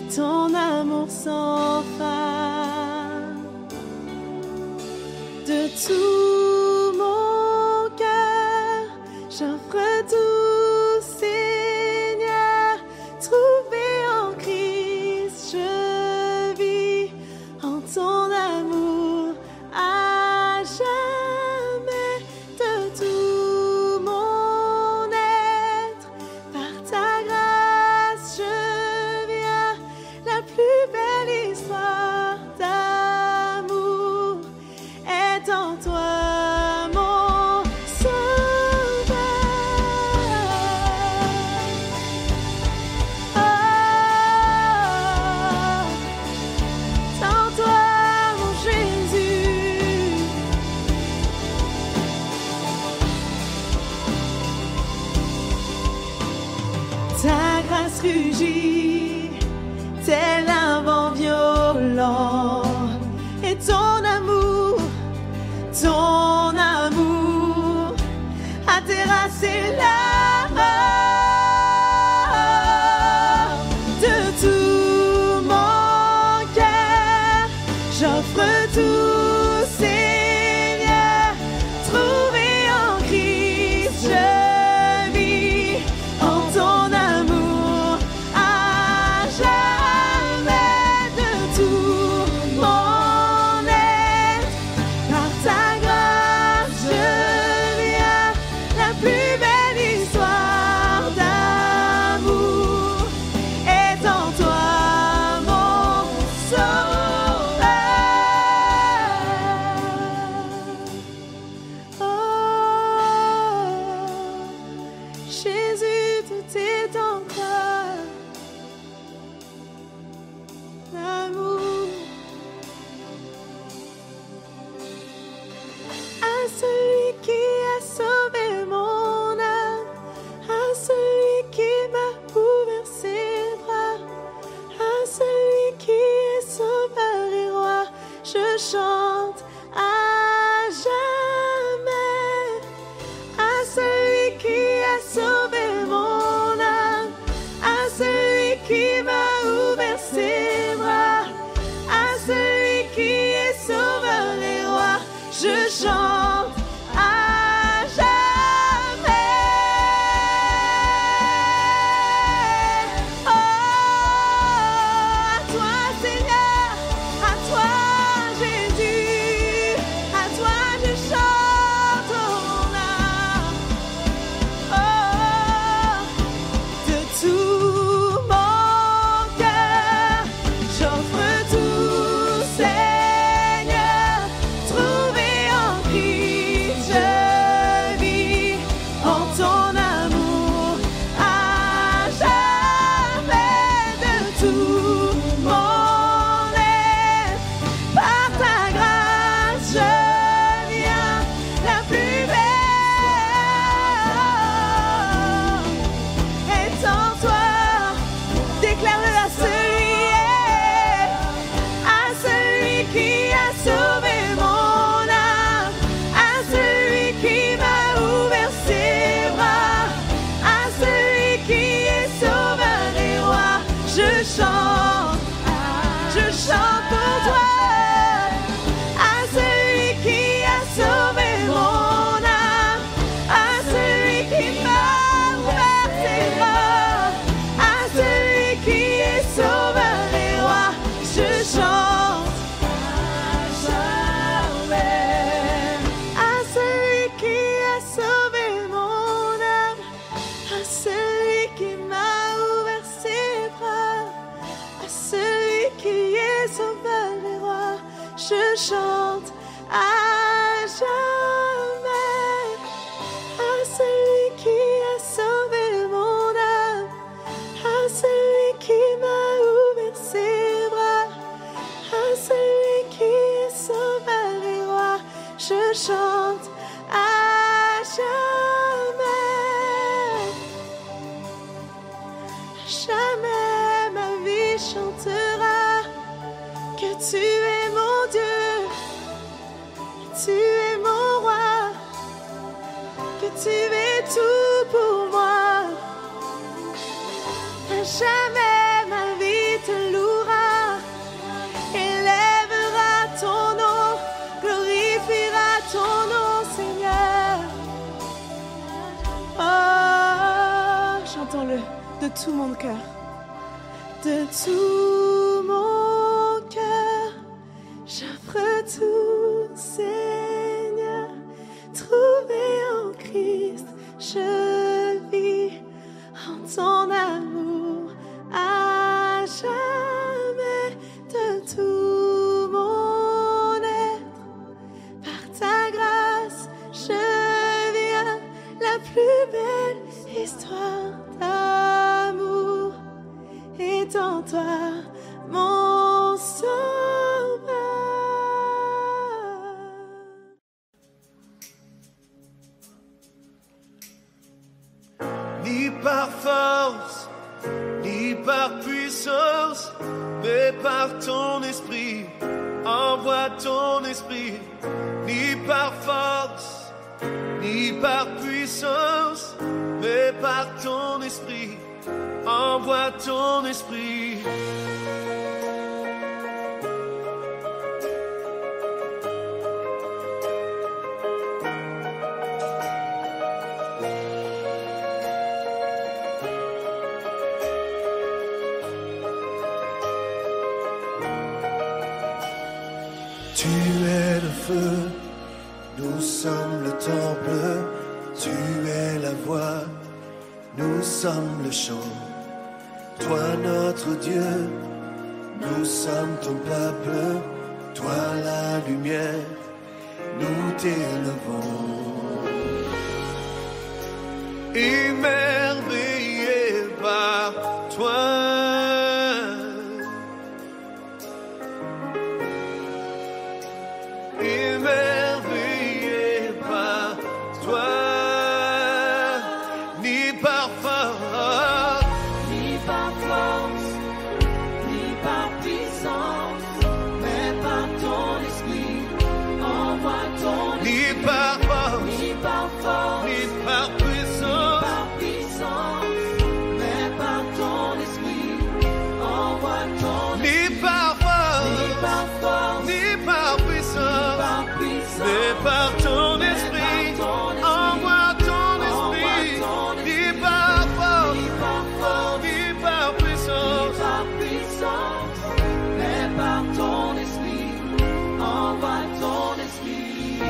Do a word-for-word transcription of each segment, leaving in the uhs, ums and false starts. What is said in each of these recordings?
ton amour sans fin. De tout mon cœur, j'offre tout, Seigneur. Trouvé en Christ, je vis en ton amour à jamais. De tout mon être, par ta grâce, je viens. La plus belle histoire d'amour est en toi, mon sauveur. Oh, en toi, mon Jésus. Ta grâce rugit, tel un vent violent, et ton amour, ton amour a terrassé la mort. De tout mon cœur, j'offre tout, Seigneur. Trouvé en Christ, je vis en ton amour à jamais. De tout mon être, par ta grâce, je viens. La plus belle histoire d'amour est en toi, mon sauveur. Oh, Jésus, tout est en toi. L'amour à celui qui a sauvé mon âme, à celui qui m'a ouvert ses bras, à celui qui est sauveur et roi, je chante à jamais. À celui qui a sauvé mon âme, à celui qui m'a ouvert ses bras, à celui qui est sauveur et roi, je chante à jamais. Oh, à toi, Seigneur, à toi, Jésus, à toi je chante ton âme. Oh, de tout mon cœur, j'offre tout, Seigneur. Trouvé en Christ, je vis en ton amour à jamais. De tout mon être, par ta grâce, je viens. La plus belle est en toi. Déclare-le à celui, à celui qui a sauvé mon âme, à celui qui m'a ouvert ses bras, à celui qui est sauveur et roi, je chante, je chante pour toi. À celui qui a sauvé mon âme, à celui qui m'a ouvert ses bras, à celui qui est sauveur et roi, je chante à jamais. À celui qui a sauvé mon âme, à celui qui m'a ouvert ses bras, à celui qui est sauveur et roi, je chante à jamais. À celui qui a sauvé mon âme, à celui qui m'a ouvert ses bras, à celui qui est sauveur et roi, je chante à jamais. Jamais ma vie chantera que tu es mon Dieu, cœur. De tout mon cœur, j'offre tout, Seigneur. Trouvé en Christ, je vis en ton amour à jamais. De tout mon être, par ta grâce, je viens la plus belle histoire d'amour. Et en toi, mon sauveur. Ni par force, ni par puissance, mais par ton esprit, envoie ton esprit. Ni par force, ni par puissance, mais par ton esprit, envoie ton esprit. Tu es le feu, nous sommes le temple. Tu es la voix, nous sommes le chant. Toi notre Dieu, nous sommes ton peuple. Toi la lumière, nous t'élevons. Émerveillé par toi. Émerveillé par toi, ni par force, Ni par force, ni par puissance, mais par ton esprit, envoie ton ni par force, ni par force, ni par puissance, par puissance, mais par ton esprit, envoie ton ni par force, ni par force, ni par puissance, par puissance, mais par ton esprit, envoie ton esprit, ni par force, ni par force, ni par puissance. par puissance, mais par ton esprit, envoie ton esprit.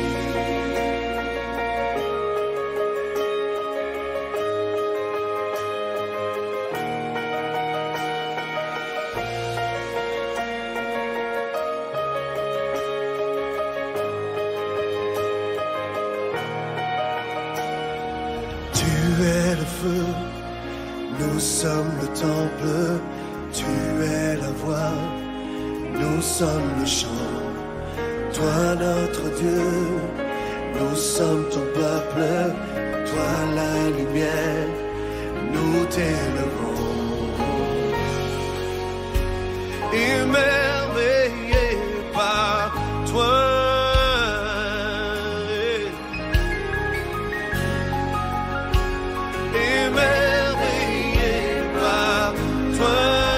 Tu es le feu, nous sommes le temple. Tu es la voix, nous sommes le chant. Toi notre Dieu, nous sommes ton peuple. Toi la lumière, nous t'élevons. Émerveillé par toi. Émerveillé par toi,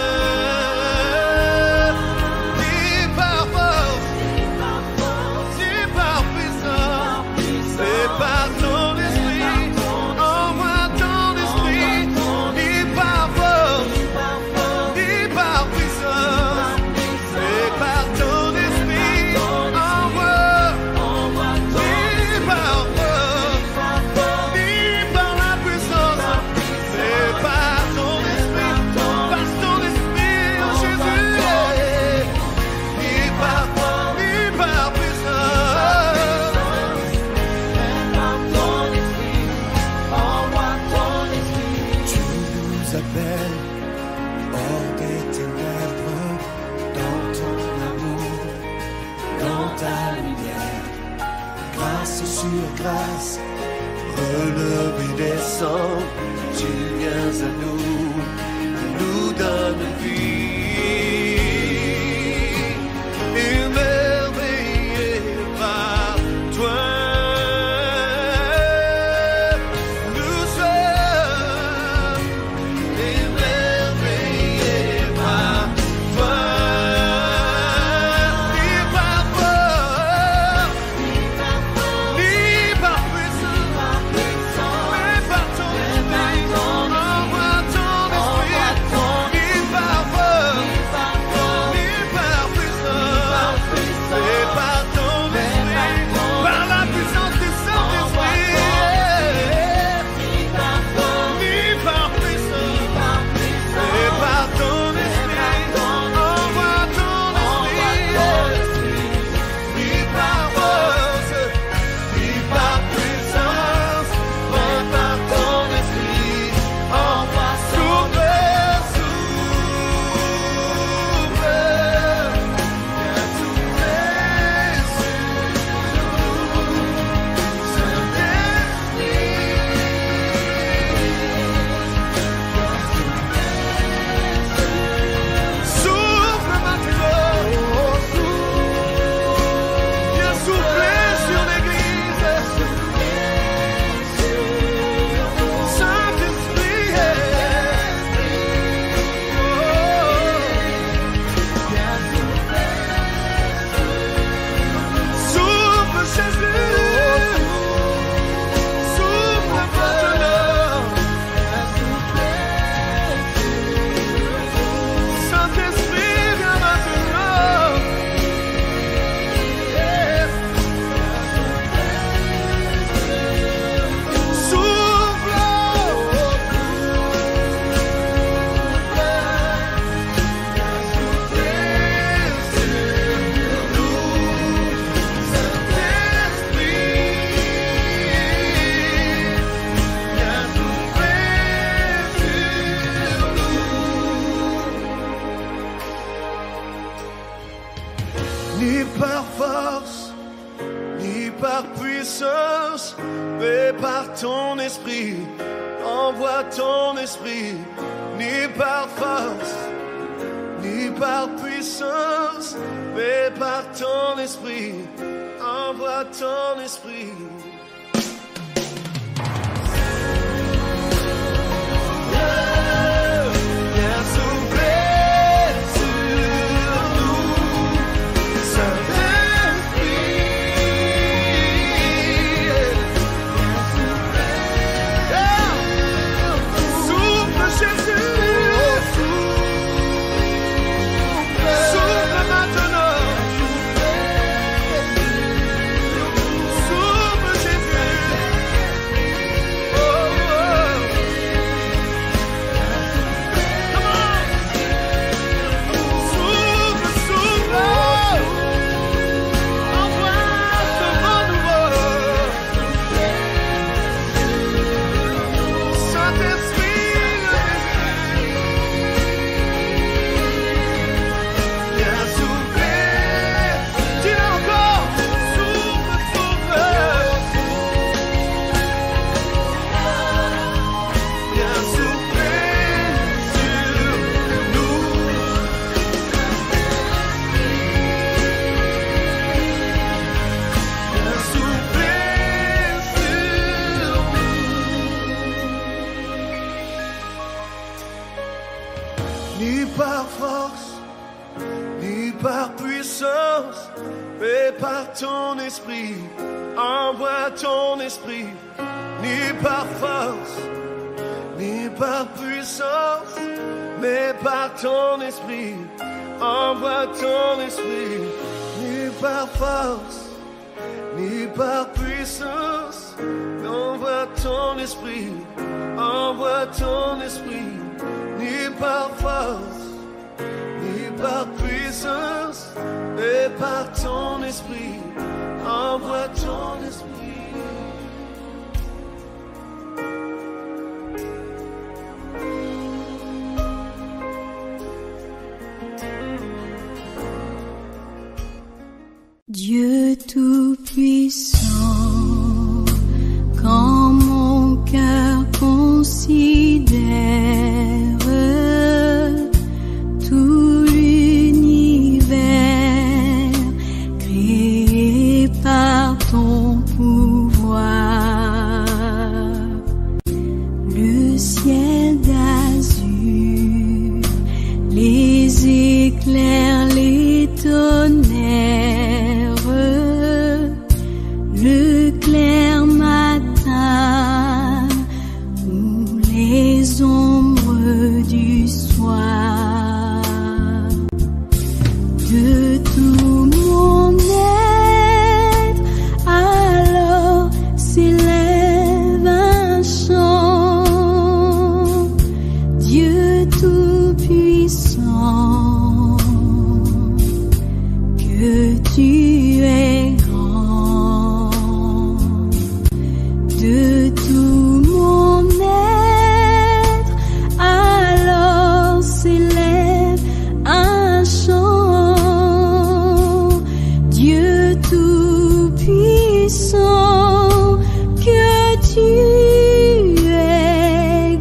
ni par force, ni par puissance, mais par ton esprit, envoie ton esprit, ni par force, ni par puissance, mais par ton esprit, envoie, ni par force, ni par la puissance. C'est par ton esprit, par ton esprit, oh Jésus, ni par force, ni par puissance. Par ton esprit, envoie ton esprit. Tu nous appelles hors des ténèbres, dans ton amour, dans ta lumière. Grâce sur grâce, relevé descend, tu viens à nous, tu nous donnes vie. Émerveillé par toi, nous sommes émerveillés par toi, ni par force, ni par puissance, mais par ton esprit, envoie ton ni par force, ni par puissance, mais par ton esprit. Envoie ton esprit, ni par force, ni par puissance, mais par ton esprit. Envoie ton esprit. Ni par force, ni par puissance, mais par ton esprit. Envoie ton esprit. Ni par force, ni par puissance, mais par ton esprit. Envoie ton esprit. Ni par force, ni par puissance, mais envoie ton esprit. Envoie ton esprit. Ni par force, ni par puissance, mais par ton esprit. Envoie ton esprit. Dieu tout-puissant, quand mon cœur considère tout l'univers créé par ton pouvoir, le ciel d'azur, les éclairs, les tonnerres, le clair matin ou les ombres du soir, de tout mon être, alors s'élève un chant. Dieu tout-puissant, que tu es grand. De tout mon être, alors s'élève un chant. Dieu tout-puissant, que tu es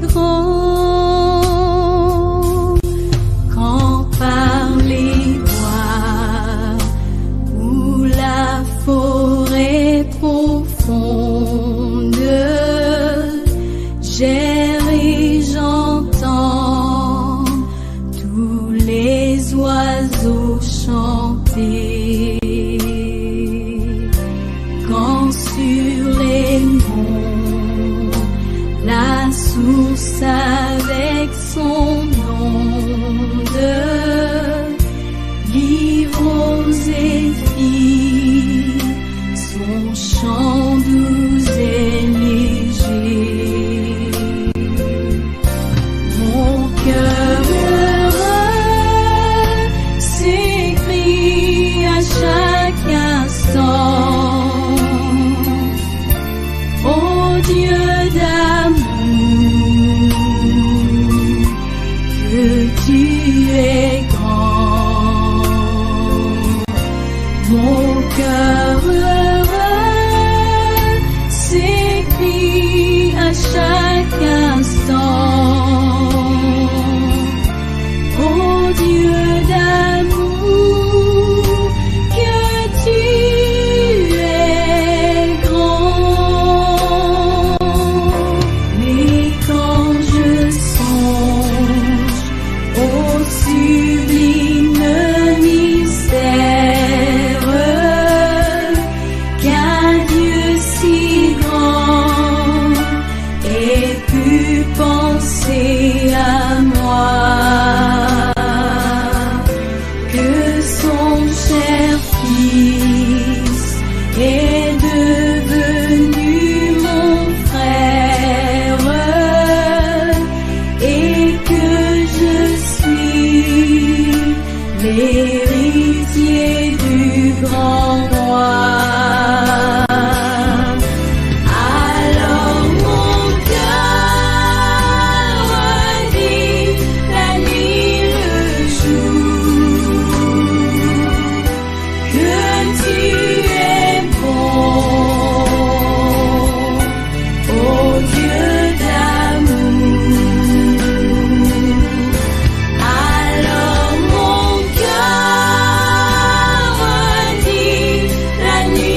grand. Quand par les bois ou la forêt profonde, j'erre et j'entends tous les oiseaux chanter. Quand sur les monts, la source avec son onde livre aux zéphyrs son chant doux et léger. Mon cœur heureux s'écrie à La nuit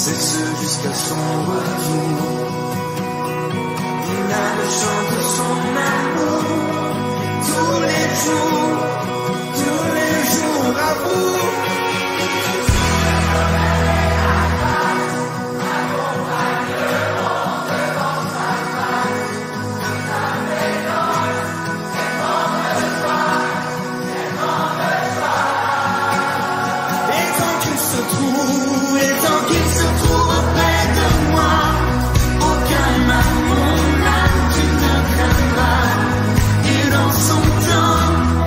cesse jusqu'à son retour. Il a le chant de son amour tous les jours, tous les jours à vous. Son temps,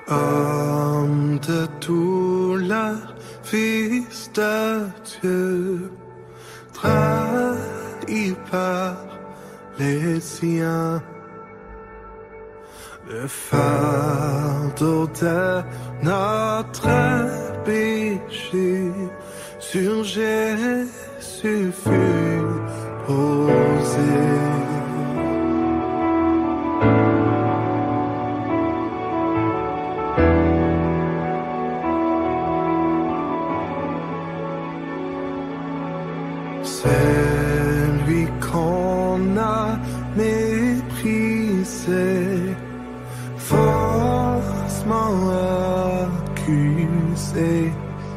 Homme de douleur, fils de Dieu, trahi par les siens, le fardeau de notre péché sur Jésus fut posé. C'est lui qu'on a méprisé, faussement accusé,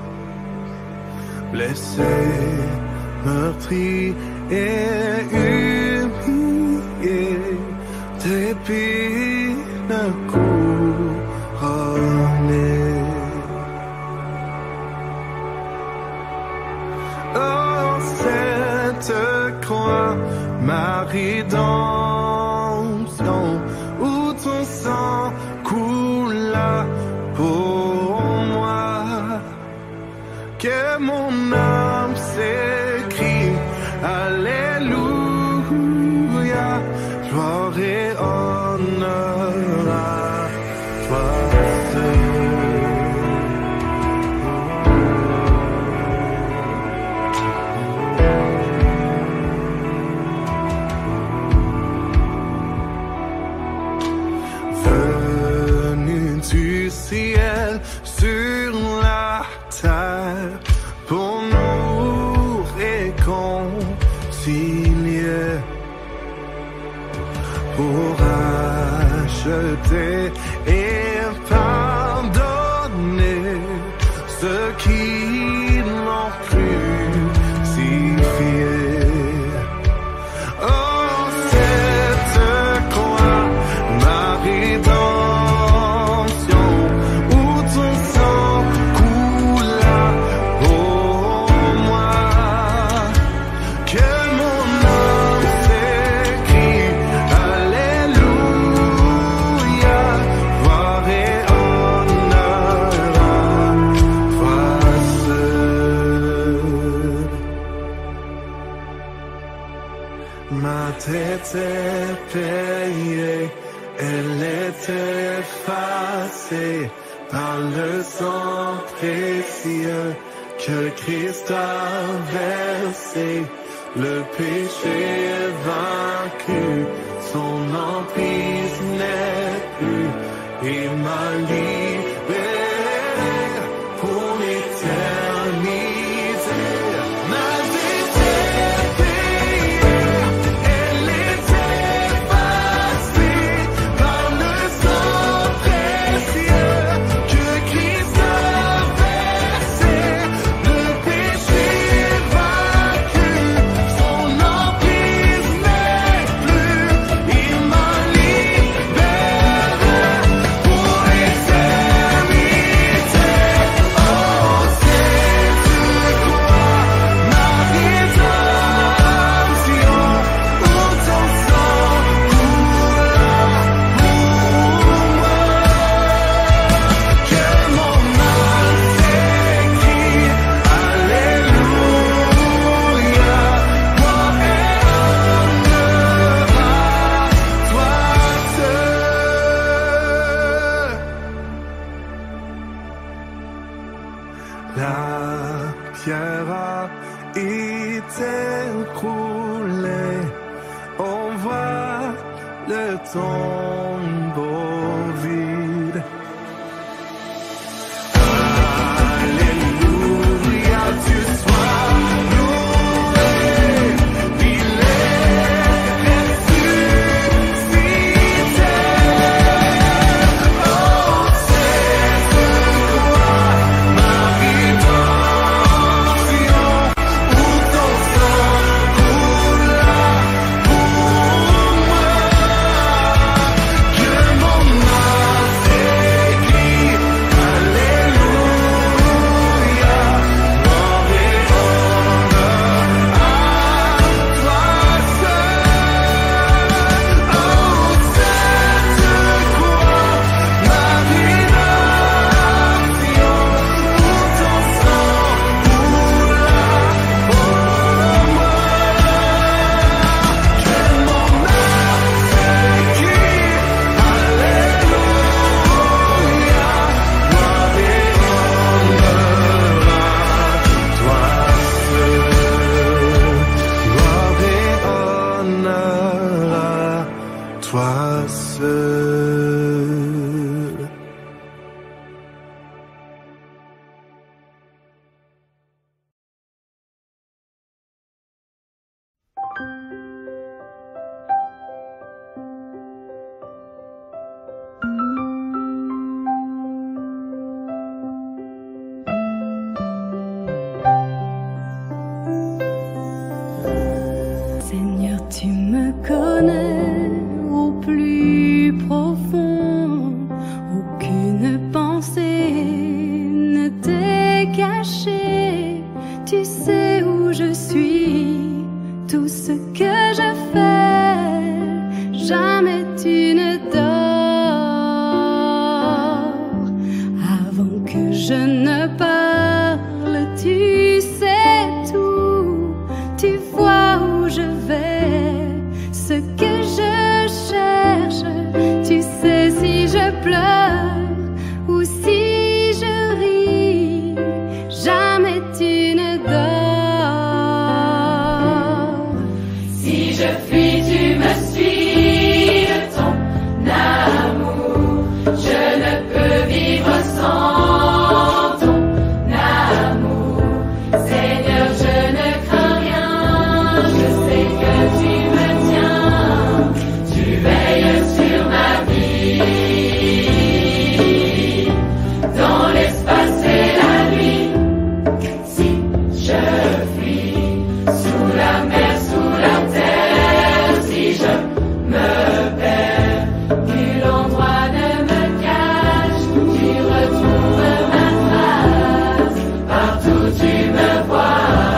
blessé, meurtri et humilié, d'épines couronnées. Oh, cette croix, ma rédemption, où ton sang coula pour moi, que mon âme s'écrie, Alléluia, gloire et honneur à toi seul. Du ciel sur la terre pour nous réconcilier, pour acheter et pardonner ceux qui l'ont crucifié. Oh, cette croix, ma rédemption, ma tête est payée, elle est effacée par le sang précieux que Christ a versé. Le péché est vaincu, son emprise n'est plus, il m'a libéré pour l'éternité. Ma dette est payée, elle est effacée par le sang précieux que Christ a versé. Le péché est vaincu, son emprise n'est plus, il m'a libéré pour l'éternité. Oh, cette croix, ma rédemption, où ton sang coula pour moi, que mon âme s'écrie, Alléluia, gloire et honneur à toi seul. La pierre a été roulée, on voit le tombeau vide. Alléluia, tu sois loué, il est ressuscité. Oh, cette croix, ma rédemption, où ton sang coula pour moi, Tu me connais au plus profond, aucune pensée ne t'est cachée. Tu sais où je suis, tout ce que je fais, jamais tu ne dors. Avant que je ne parle, tu sais tout, tu vois où je vais, ce que je cherche. Tu sais si je pleure ou si je ris, jamais tu ne dors. Si je fuis, tu me suis de ton amour. Je ne peux vivre sans ton amour. Seigneur, je ne crains rien. Je sais que tu me tiens. Tu veilles sur ma vie. Dans l'espace et la nuit, si je fuis sous la mer, sous la terre, si je me perds, nul endroit ne me cache. Tu retrouves ma trace, partout tu me vois.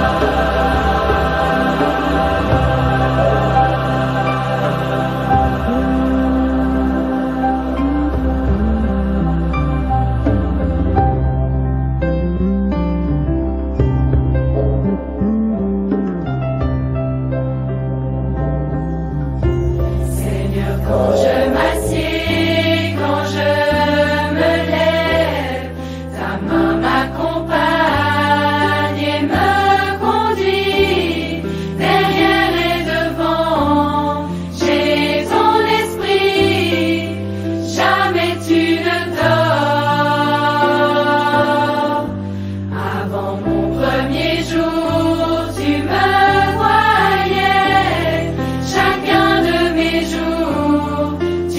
Seigneur, quand je m'assieds, quand je me lève, ta main m'accompagne et me conduit. Derrière et devant, j'ai ton esprit, jamais tu ne dors. Avant mon premier jour, tu me voyais, chacun de mes jours,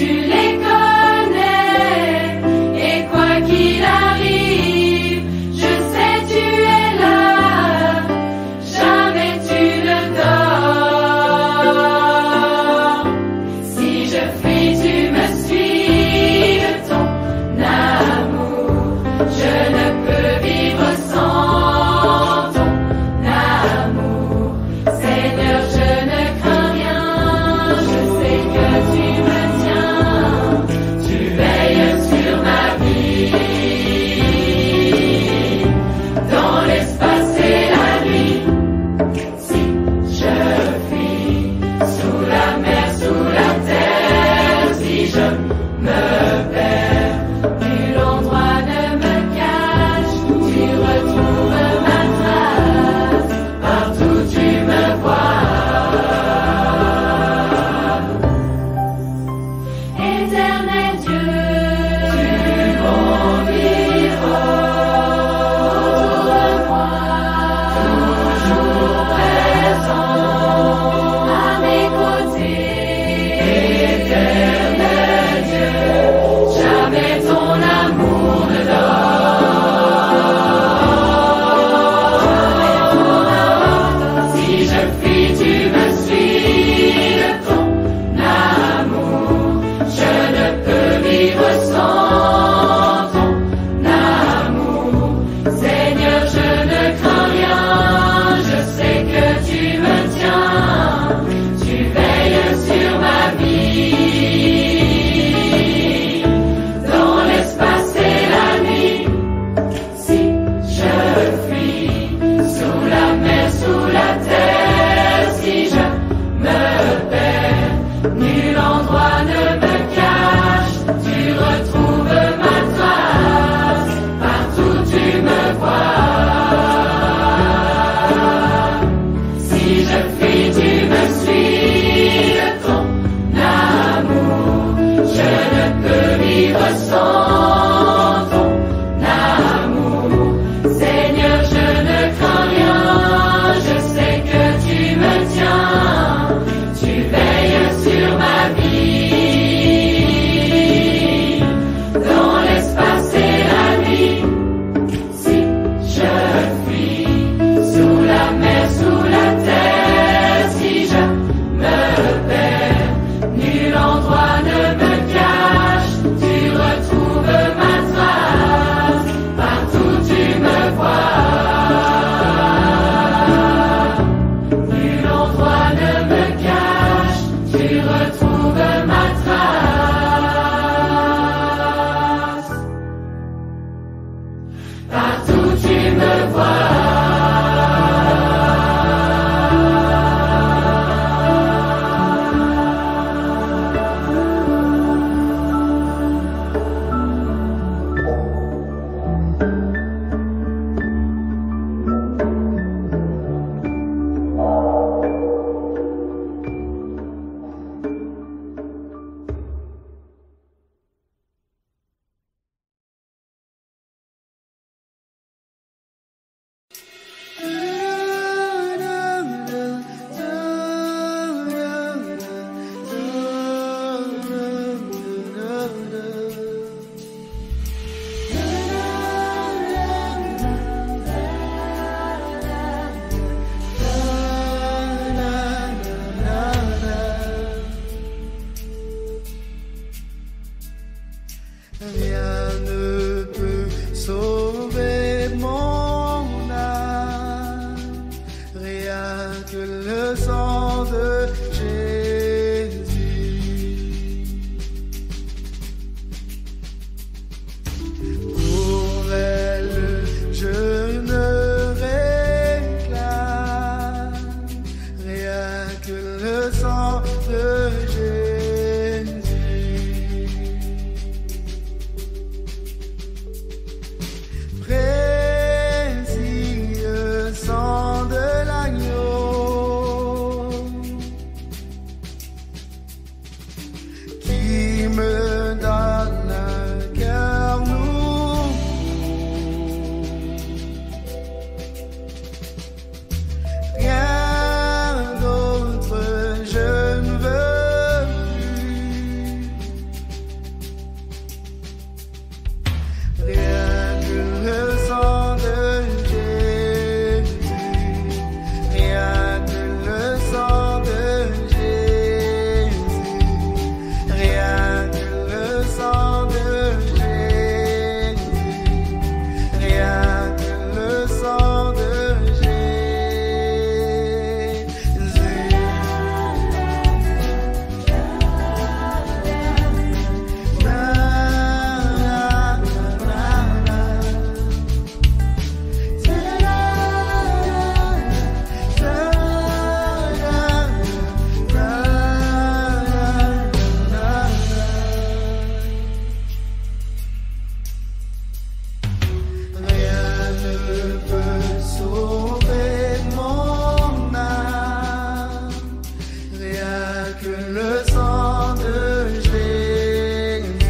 sang de Jésus. Précieux sang de l'agneau qui me donne un cœur nouveau. Rien d'autre je ne veux plus. Rien que le sang de Jésus. Rien que le sang de Jésus. Rien que le sang de Jésus. Rien que le sang de Rien ne peut sauver mon âme, rien que le sang de Jésus.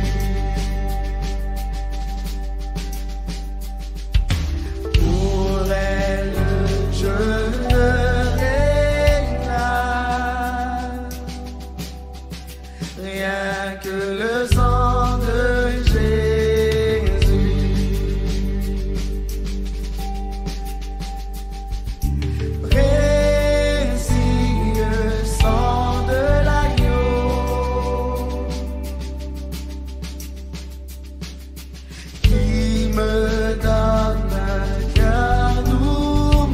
Pour elle, je ne réclame, rien que le sang de Jésus. Précieux sang de l'agneau qui me donne un cœur nouveau.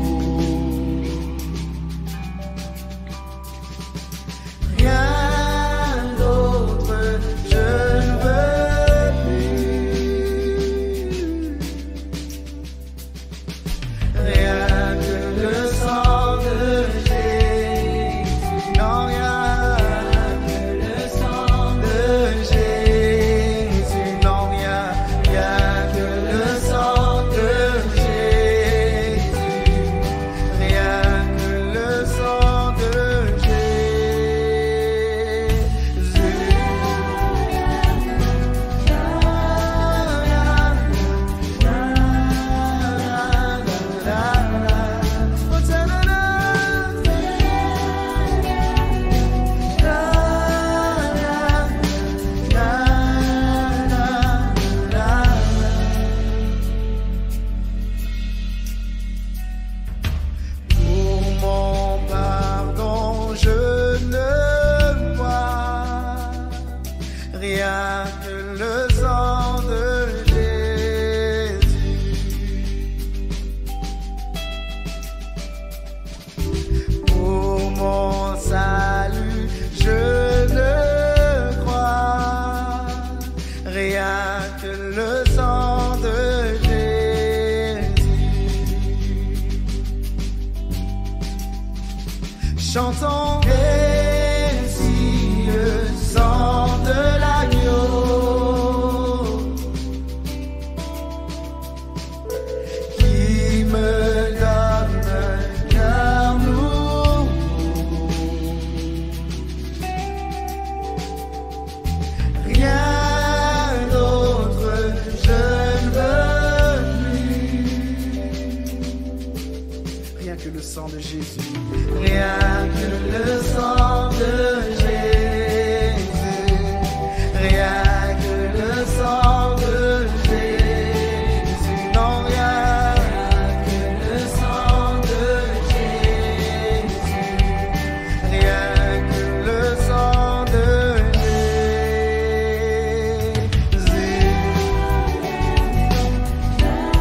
Rien d'autre je ne veux plus. Rien que le sang de Jésus. Non, rien que le sang de Jésus. Non, rien, rien que le sang de Jésus. Rien que le sang de Pour mon pardon, je ne vois rien que le sang de Jésus. Pour mon salut, je ne crois rien que le sang de Jésus. Chantons précieux sang de l'agneau qui me donne un cœur nouveau. Rien d'autre je ne veux plus. Rien que le sang de Jésus. Rien que le sang de Jésus. Rien que le sang de Jésus. Non, rien que le sang de Jésus. Rien que le sang de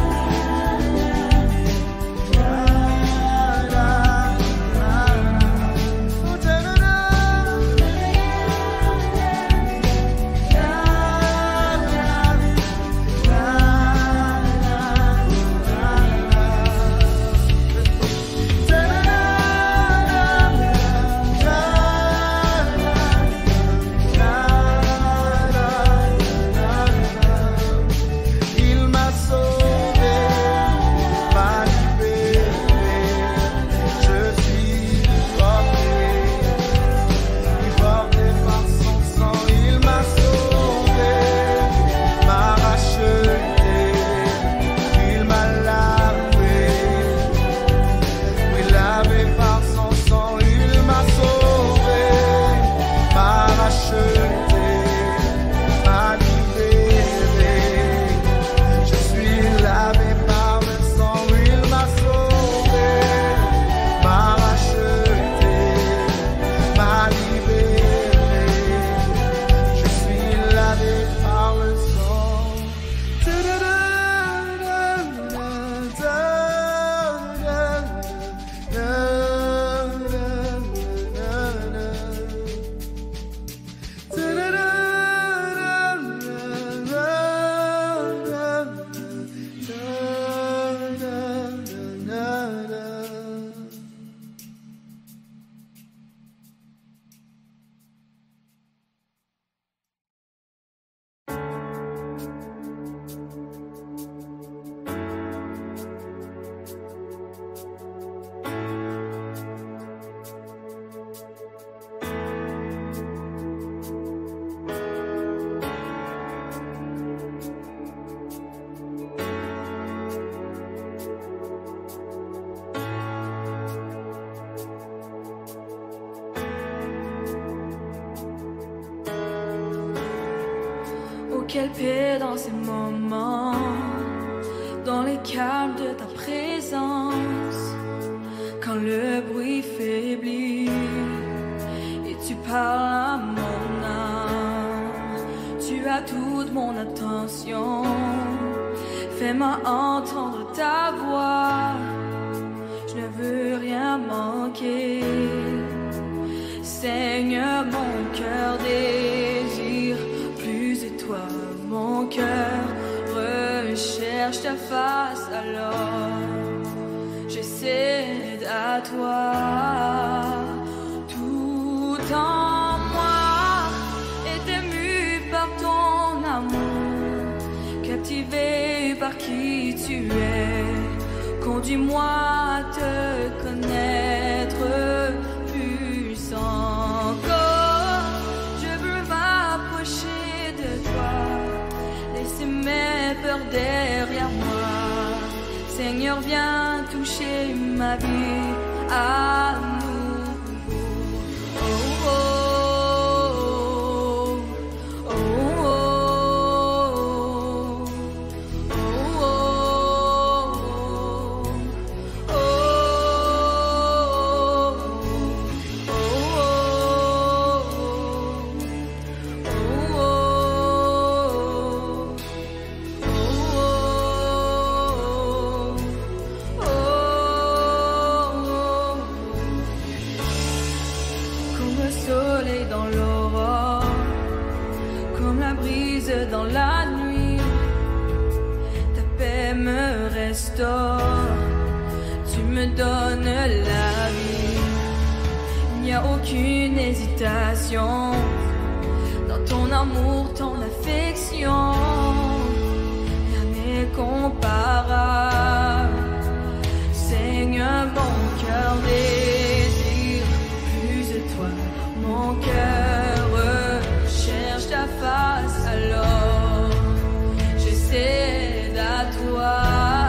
Jésus. quelle paix dans ces moments, dans les calmes de ta présence, quand le bruit faiblit et tu parles à mon âme. Tu as toute mon attention, fais-moi entendre ta voix. Je ne veux rien manquer. Seigneur, mon cœur désire plus de toi. Mon cœur recherche ta face, alors je cède à toi. Tout en moi est ému par ton amour, captivé par qui tu es. Conduis-moi à te connaître plus encore. Je veux m'approcher de toi, laisser mes peurs derrière moi. Seigneur, viens toucher ma vie à nouveau. Oh, oh, oh, oh, oh, oh, oh, soleil dans l'aurore, comme la brise dans la nuit, ta paix me restaure, tu me donnes la vie. Il n'y a aucune hésitation dans ton amour, ton affection, rien n'est comparable. Seigneur, mon cœur désire plus de toi. Mon cœur recherche ta face, alors je cède à toi.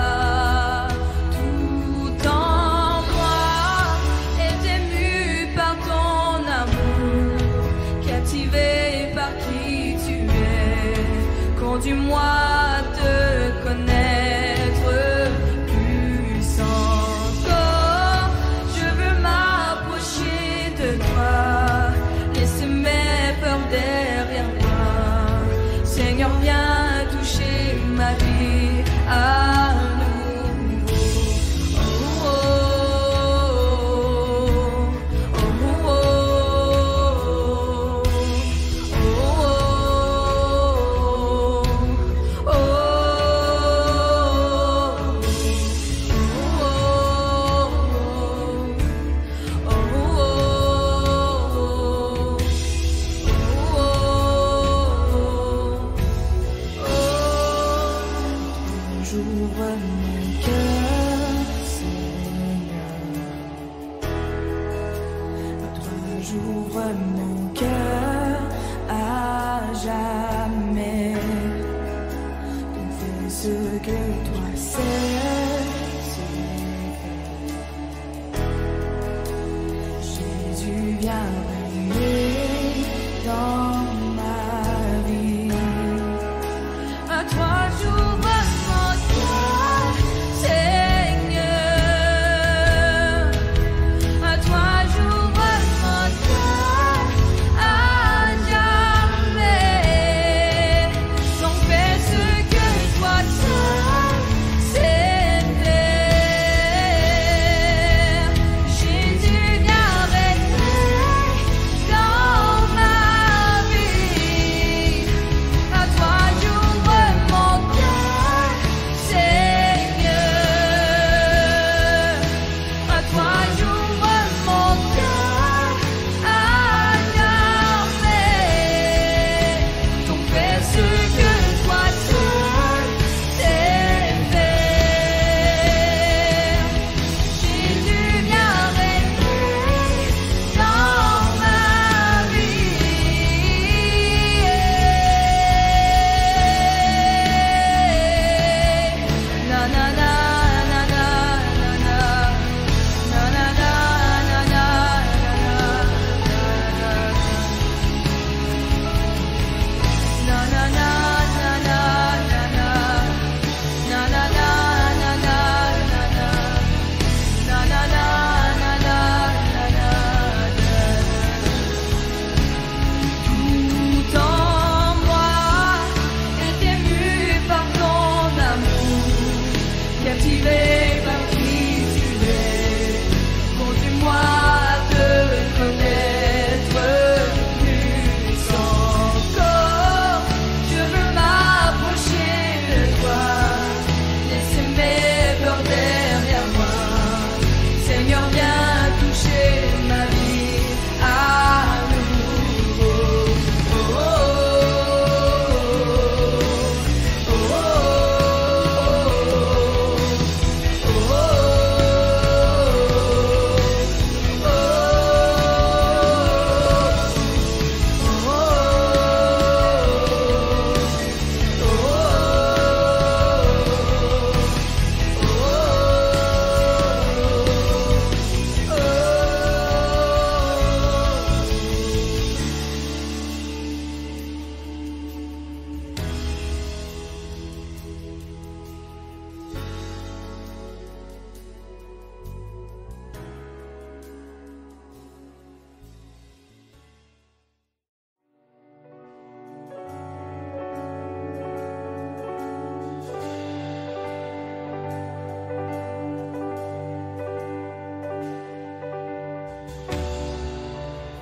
Tout en moi est ému par ton amour, captivé par qui tu es. Conduis-moi à te connaître plus encore. Je veux m'approcher de toi, laisse mes peurs derrière moi. Seigneur, viens toucher ma vie à nouveau. Oh, oh, oh, oh, oh, oh, J'ouvre mon cœur, Seigneur. À toi j'ouvre mon cœur à jamais. Donc fais ce que toi sais, Jésus, viens régner dans ma vie. À toi j'ouvre mon cœur, Seigneur. À toi j'ouvre mon cœur à jamais. Donc fais ce que toi seul sais faire. Jésus, viens régner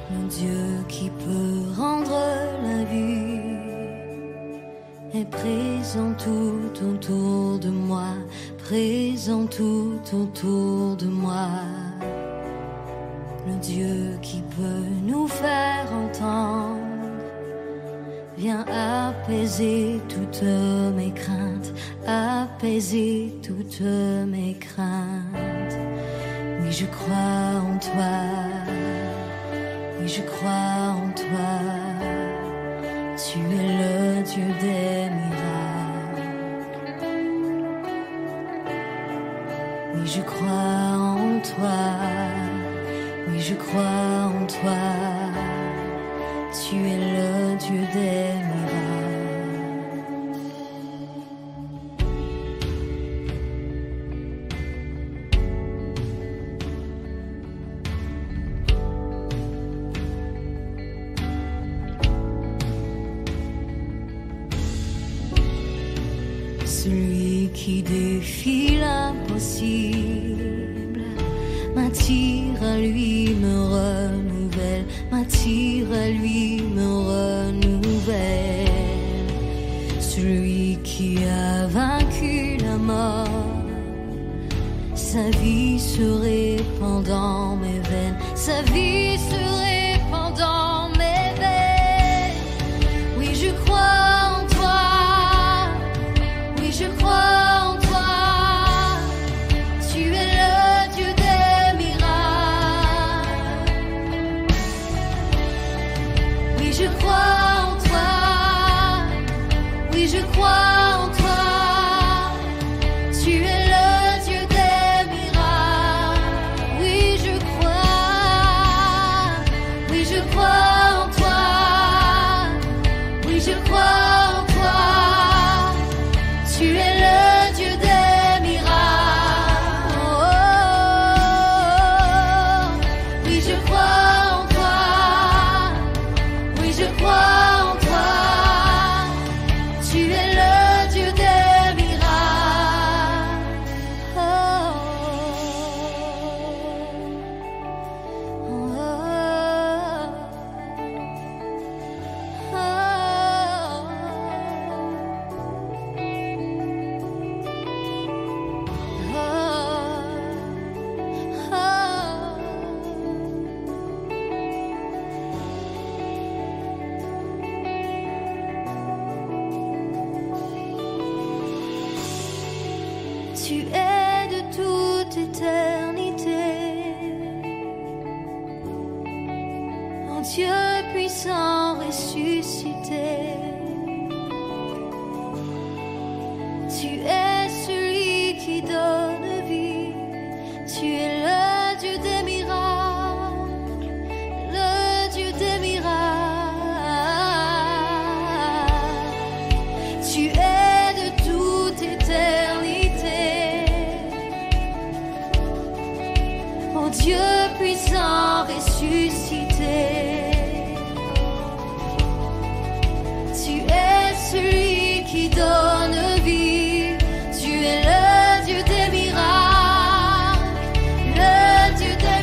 Le Dieu qui peut rendre la vie est présent tout autour de moi, présent tout autour de moi. Le Dieu qui peut nous faire entendre vient apaiser toutes mes craintes, apaiser toutes mes craintes. Oui, je crois en toi, oui, je crois en toi. Tu es le Dieu des miracles. Oui, je crois en toi, oui, je crois en toi. Tu es le Dieu des miracles. Celui qui défie l'impossible m'attire à lui, me renouvelle, m'attire à lui, me renouvelle. Celui qui a vaincu la mort, sa vie se répand dans mes veines, sa vie se répand dans mes veines. Oui, je crois en toi, oui, je crois en toi. Tu es le Dieu des miracles. Oui, je crois en toi, oui, je crois en toi. Tu es le Dieu des miracles. Oui, je crois, oui, je crois en toi. Oui, je crois en toi. Tu es le Dieu des miracles. Oh, oh, oh. Oui, je crois en toi. Oui, je crois en toi. Tu es le Dieu des miracles. Oh, oh, oh, oh. Tu es de toute éternité, en Dieu puissant ressuscité. Tu es celui qui donne vie, tu es le Dieu des miracles, le Dieu des miracles. Tu es de toute éternité, oh Dieu puissant ressuscité. Tu es celui qui donne vie, tu es le Dieu des miracles, le Dieu des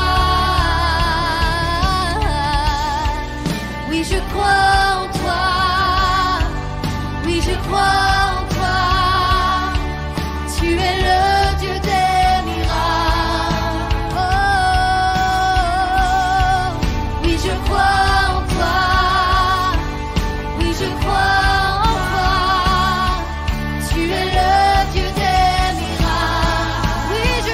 miracles. Oui, je crois en toi, oui, je crois en toi. Tu es le Dieu des miracles. Oh, oui, je crois en toi. Oui, je crois en toi. Tu es le Dieu des miracles. Oui, je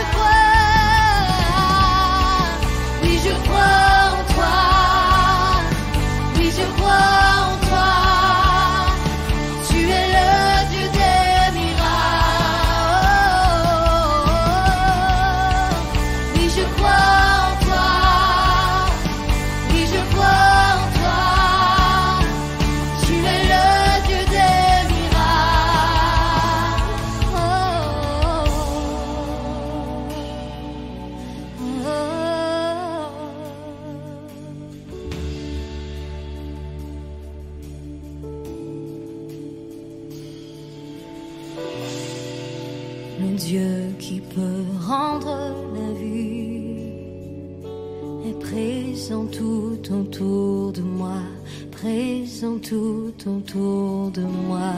crois. Oui, je crois en toi. Oui, je crois en toi. Tu es le Dieu des miracles. Oui, je crois en toi. Oui, je crois en toi. Tu es le Dieu des miracles. Oh, oh, oh, oh. Le Dieu qui peut rendre la vie est présent présent tout autour de moi, présent tout autour de moi.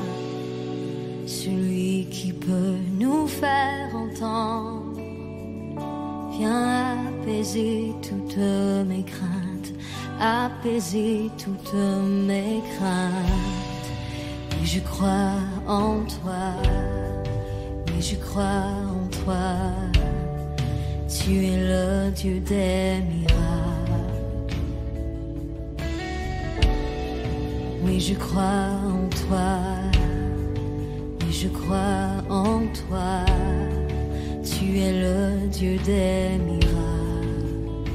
Celui qui peut nous faire entendre, viens apaiser toutes mes craintes, apaiser toutes mes craintes. Oui, je crois en toi, oui, je crois en toi. Tu es le Dieu des miracles. Oui, je crois en toi, oui, je crois en toi. Tu es le Dieu des miracles.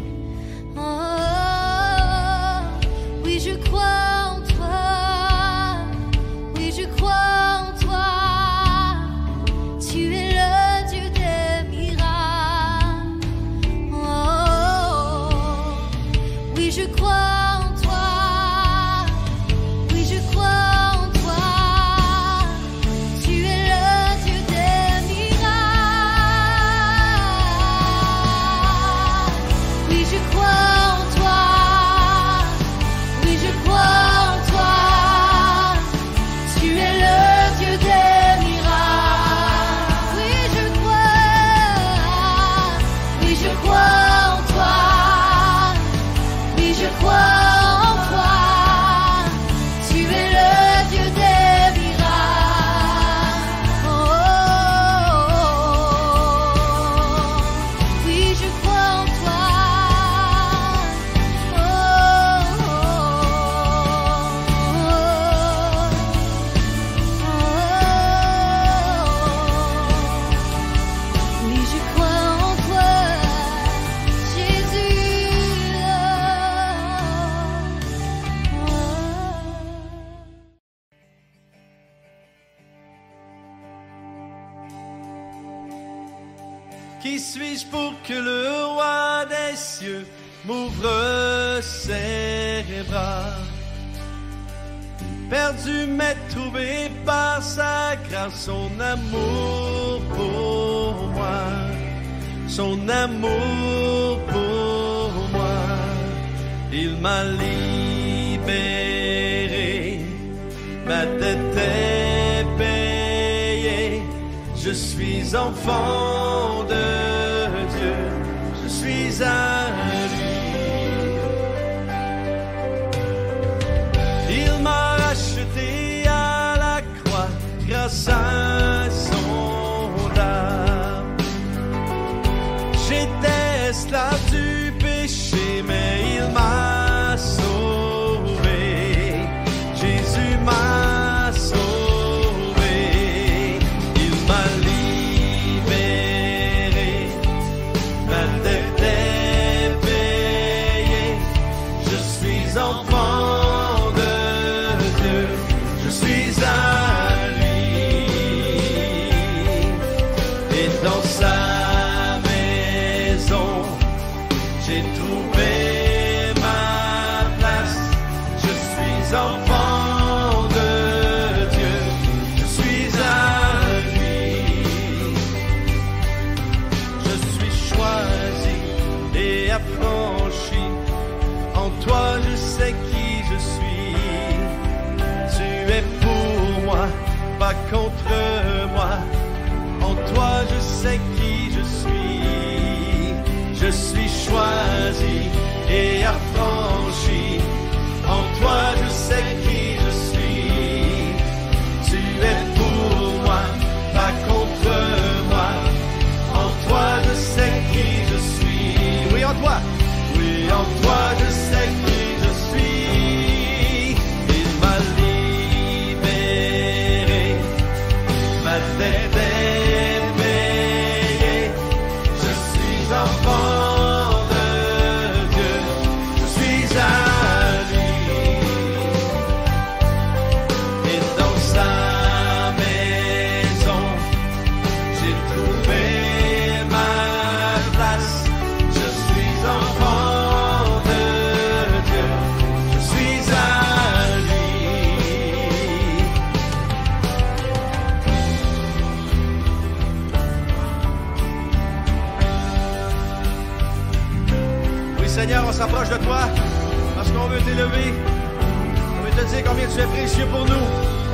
Oh, oui, je crois en toi, oui, je crois en toi. Tu es le Dieu des miracles. Oh, oui, je crois en toi, oui, je crois en toi. Tu es le Dieu des miracles. Oui, je crois en toi, oui, je crois en toi. Tu es le Dieu des miracles. Oui, je crois, oui, je crois en toi, oui, je crois en toi. Tu es le Dieu des miracles. Oh, oui, je crois en toi. Oh, oui, je crois en toi, Jésus. Qui suis-je pour que le roi des cieux m'ouvre ses bras? Perdu mais trouvé par sa grâce, son amour pour moi, son amour pour moi. Il m'a libéré, ma dette est payée. Je suis enfant de Dieu, je suis à lui. Il m'a racheté à la croix grâce à son âme. J'étais esclave du péché, mais il m'a sauvé. Jésus m'a sauvé. Il m'a libéré. Ma dette est payée. Je suis enfant de Dieu. Je suis à lui. Et dans sa maison, j'ai trouvé ma place. Je suis enfant de Dieu. Je suis à lui. Je suis choisi et affranchi. En toi, je sais qui je suis. Tu es pour moi, pas contre moi. En toi, je sais qui je suis. Je suis choisi et affranchi. En toi, je sais qui je suis. Tu es pour moi, pas contre moi. En toi, je sais qui je suis. Oui, en toi. Oui, en toi, je sais qui je suis. Il m'a libéré. Ma dette est payée. Je suis enfant qu'on veut t'élever. On veut te dire combien tu es précieux pour nous.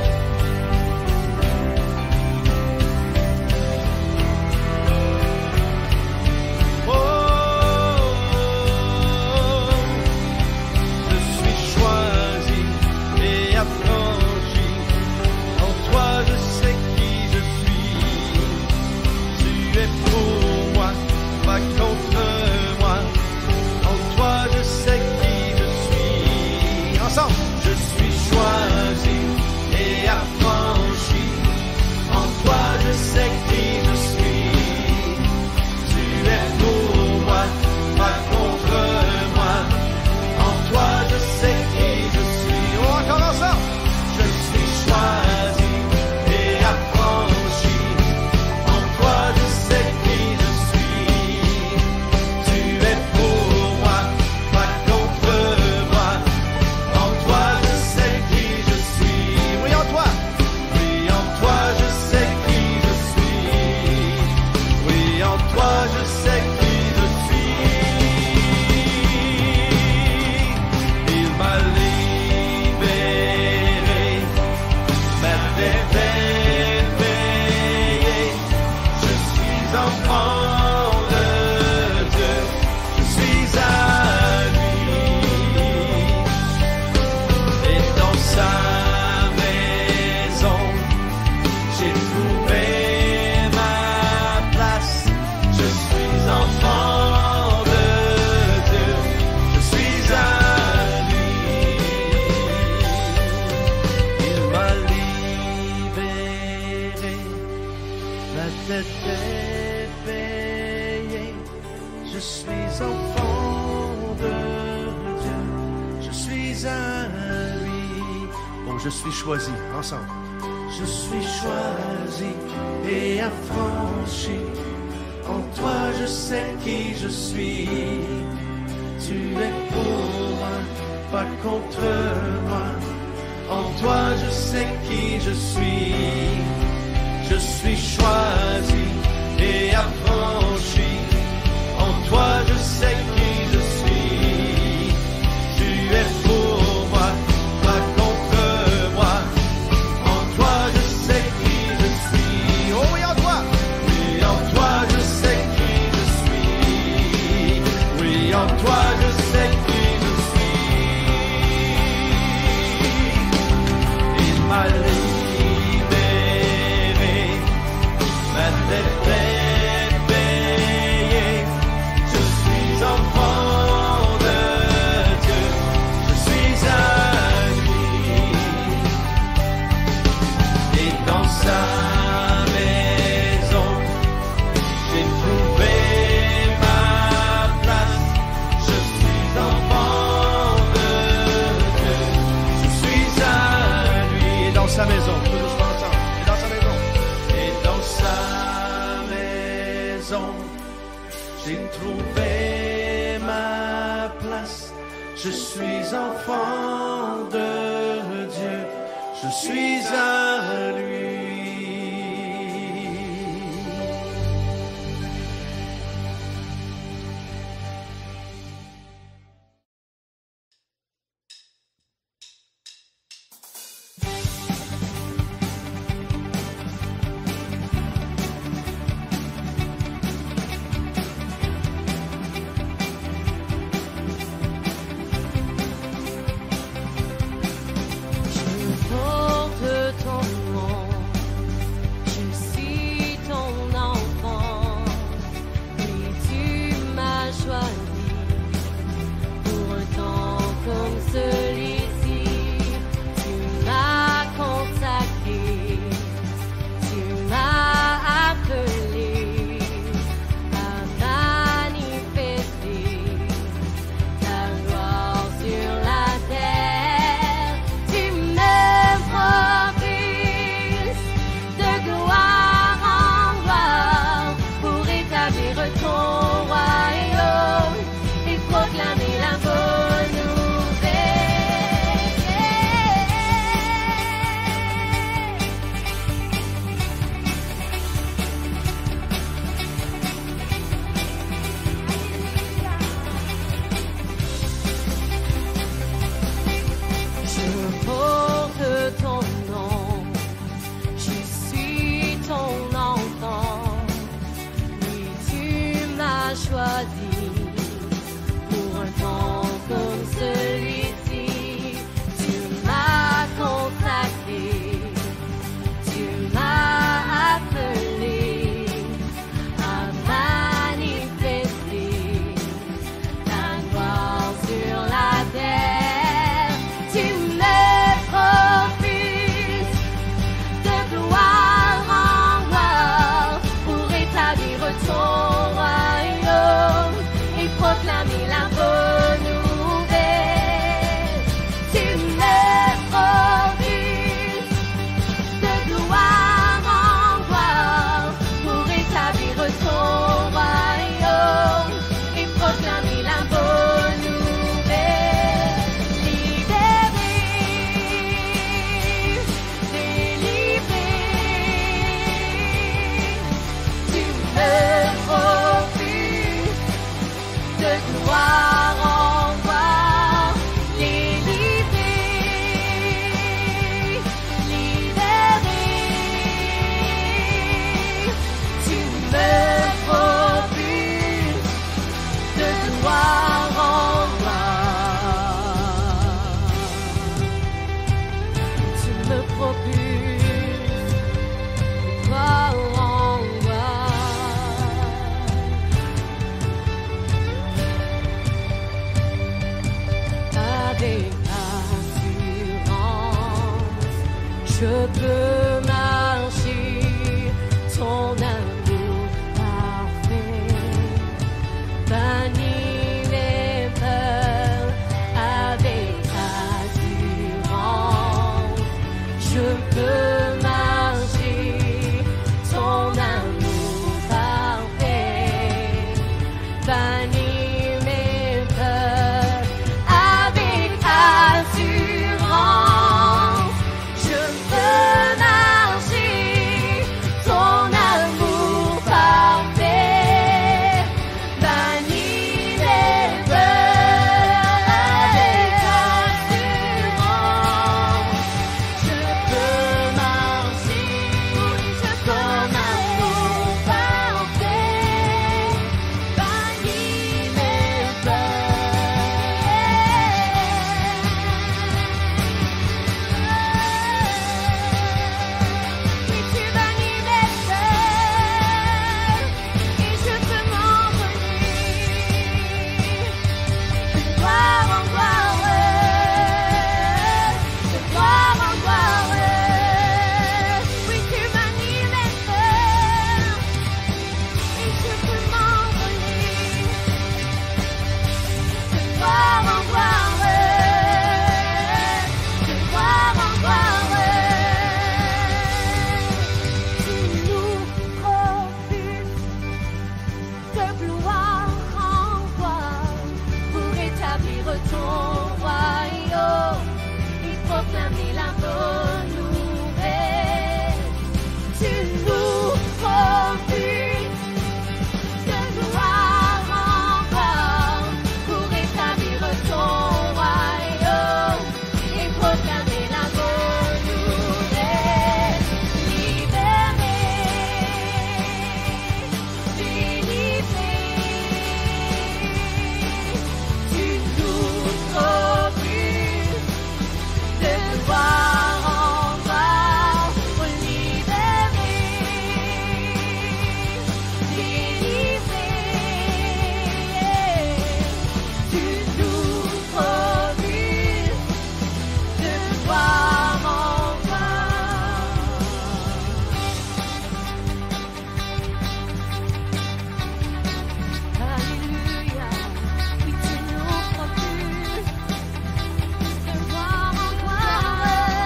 Je suis choisi, ensemble. Je suis choisi et affranchi. En toi je sais qui je suis. Tu es pour moi, pas contre moi. En toi je sais qui je suis. Je suis choisi et affranchi. En toi je sais qui je suis. Tu es pour moi, pas contre moi. En toi je sais qui je suis. Oh oui, en toi. Oui, en toi je sais qui je suis. Oui, en toi je sais qui je suis. Il m'a libéré, ma dette est payée. Je suis enfant de Dieu, je suis à lui. Et dans sa maison, j'ai trouvé ma place. Je suis enfant de Dieu, je suis à lui. Et dans sa maison, tous nous ensemble. Et dans sa maison, et dans sa maison, j'ai trouvé ma place. Je suis enfant de Dieu, je suis à lui. Je porte ton nom, je peux marcher. Ton amour parfait bannit mes peurs avec assurance. Je peux marcher. Ton amour parfait bannit mes peurs avec assurance. Je peux marcher. Ton amour parfait bannit mes peurs avec assurance. Je peux marcher. Ton amour parfait bannit mes peurs. Oui, tu bannis mes peurs et je peux m'envoler de gloire en gloire, de gloire en gloire. Oui, tu bannis mes peurs et je peux m'envoler de gloire en gloire, de gloire en gloire. Tu nous propulses de gloire en gloire pour établir ton royaume et proclamer la bonne nouvelle. Tu nous propulses de gloire en gloire pour établir ton royaume et proclamer la bonne nouvelle. Libéré, délivré, tu nous propulses de gloire en gloire pour libérer, délivrer. Tu nous propulses de gloire en gloire. Alléluia, oui, tu nous propulses de gloire en gloire.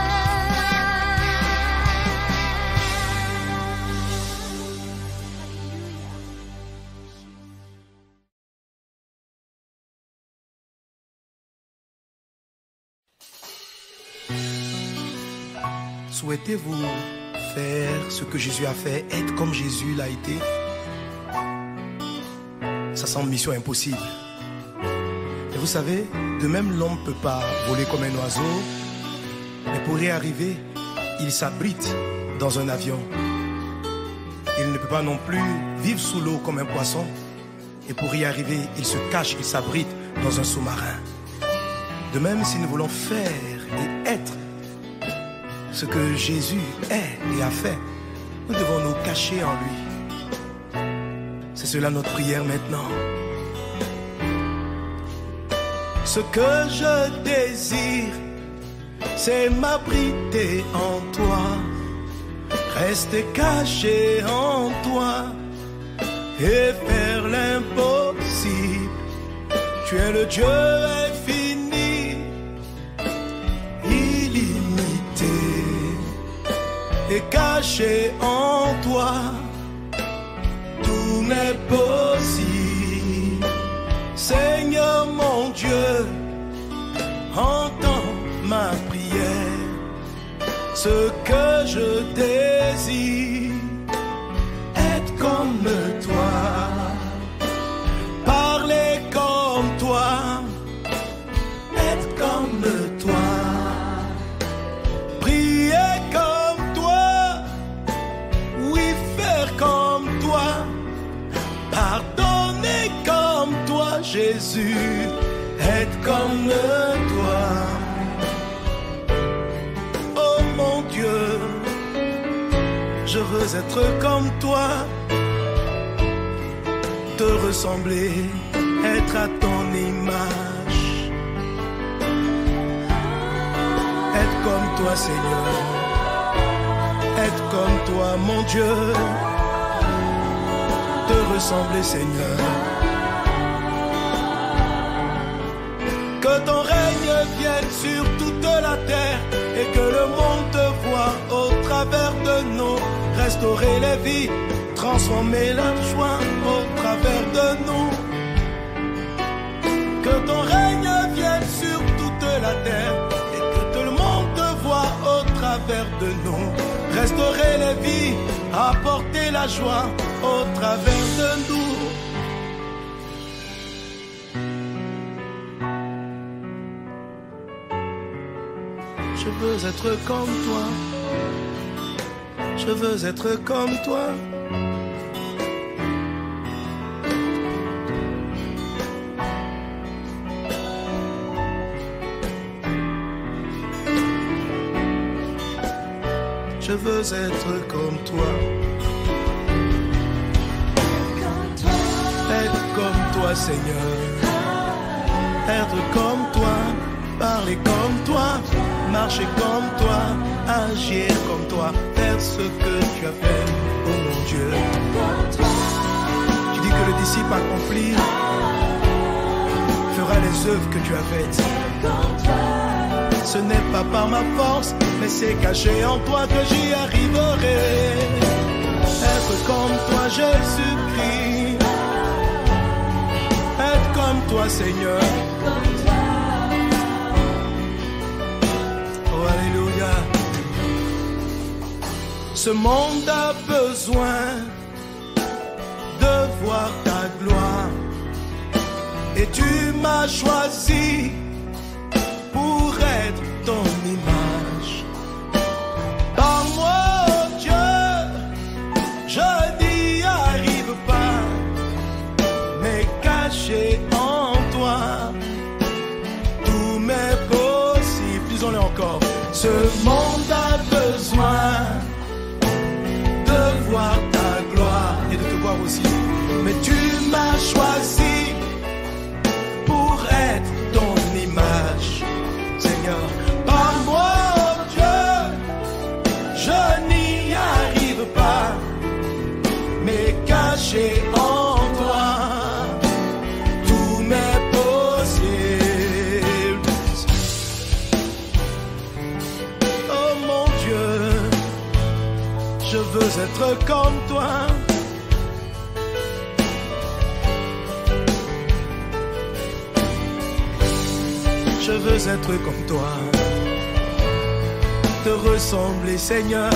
Souhaitez-vous faire ce que Jésus a fait, être comme Jésus l'a été? Ça semble mission impossible. Et vous savez, de même l'homme ne peut pas voler comme un oiseau, mais pour y arriver, il s'abrite dans un avion. Il ne peut pas non plus vivre sous l'eau comme un poisson, et pour y arriver, il se cache, il s'abrite dans un sous-marin. De même, si nous voulons faire et être ce que Jésus est et a fait, nous devons nous cacher en lui. C'est cela notre prière maintenant. Ce que je désire, c'est m'abriter en toi, rester caché en toi et faire l'impossible. Tu es le Dieu infini, illimité, et caché en toi, tout n'est possible. Seigneur mon Dieu, entends ma prière. Ce que je désire, être comme toi, parler comme toi, être comme toi, prier comme toi, oui, faire comme toi, pardonner comme toi, Jésus, être comme toi. Oh mon Dieu, je veux être comme toi, te ressembler, être à ton image, être comme toi, Seigneur. être comme toi, mon Dieu, te ressembler, Seigneur. Que ton règne vienne sur toute la terre et que le monde te voie au travers de nous. Restaurer les vies, transformer la joie au travers de nous. Que ton règne vienne sur toute la terre et que tout le monde te voie au travers de nous. Restaurer les vies, apporter la joie au travers de nous. Je veux être comme toi. Je veux être comme toi. Je veux être comme toi. Être comme toi, Seigneur. Être comme toi. Parler comme toi. Marcher comme toi. Agir comme toi. Faire ce que tu as fait, oh mon Dieu. Tu dis que le disciple accompli fera les œuvres que tu as faites. Ce n'est pas par ma force, mais c'est caché en toi que j'y arriverai. Être comme toi, Jésus-Christ. Être comme toi, Seigneur. Oh, alléluia. Ce monde a besoin de voir ta gloire. Et tu m'as choisi pour être ton image. Par moi, oh Dieu, je n'y arrive pas, mais caché en toi, tout m'est possible. Disons-le encore. Ce monde a besoin de voir ta gloire et de te voir aussi. Mais tu m'as choisi pour être ton image. Seigneur, par moi, oh Dieu, je n'y arrive pas, mais caché en toi, tout m'est possible. Oh mon Dieu, je veux être comme toi. Je veux être comme toi, te ressembler, Seigneur.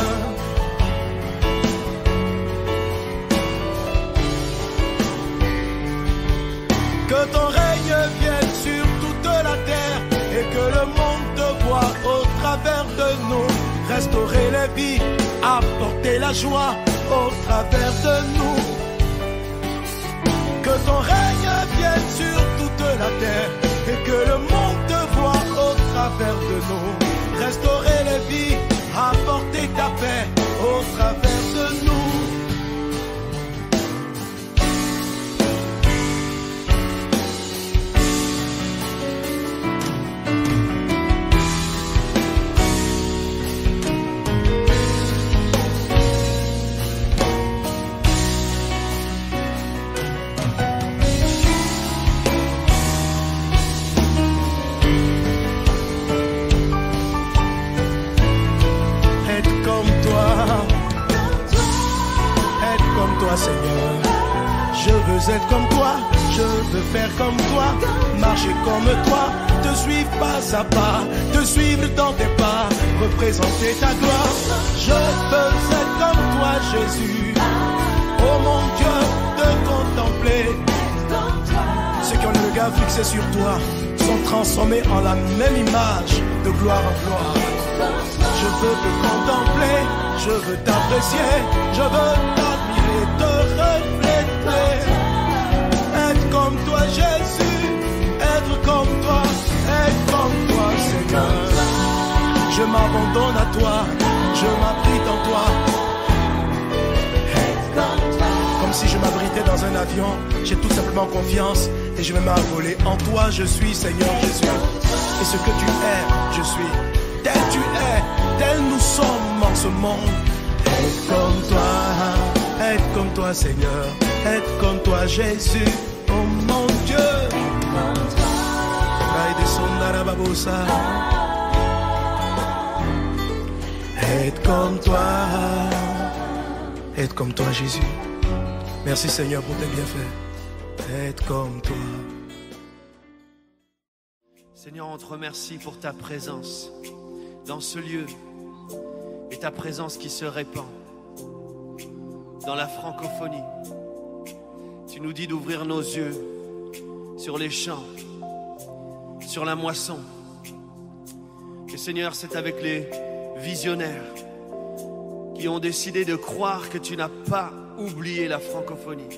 Que ton règne vienne sur toute la terre et que le monde te voie au travers de nous. Restaurer les vies, apporter la joie au travers de nous. Que ton règne vienne sur toute la terre et que le monde te voit au travers de nous. Restaurer les vies, apporter ta paix au travers de nous. Seigneur, je veux être comme toi, je veux faire comme toi, marcher comme toi, te suivre pas à pas, te suivre dans tes pas, représenter ta gloire. Je veux être comme toi, Jésus, oh mon Dieu, te contempler. Ceux qui ont le regard fixé sur toi sont transformés en la même image, de gloire en gloire. Je veux te contempler, je veux t'apprécier, je veux t'admirer, te refléter. Être comme toi, Jésus, être comme toi, être comme toi, Seigneur. Je m'abandonne à toi, je m'abrite en toi. Comme si je m'abritais dans un avion, j'ai tout simplement confiance et je me mets à voler. En toi, je suis, Seigneur Jésus. Et ce que tu es, je suis. Tel tu es, tel nous sommes en ce monde. Être comme toi, être comme toi Seigneur, être comme toi Jésus, oh mon Dieu. Être comme toi, être comme toi Jésus. Merci Seigneur pour tes bienfaits. Être comme toi. Seigneur, on te remercie pour ta présence dans ce lieu et ta présence qui se répand dans la francophonie. Tu nous dis d'ouvrir nos yeux sur les champs, sur la moisson. Et Seigneur, c'est avec les visionnaires qui ont décidé de croire que tu n'as pas oublié la francophonie,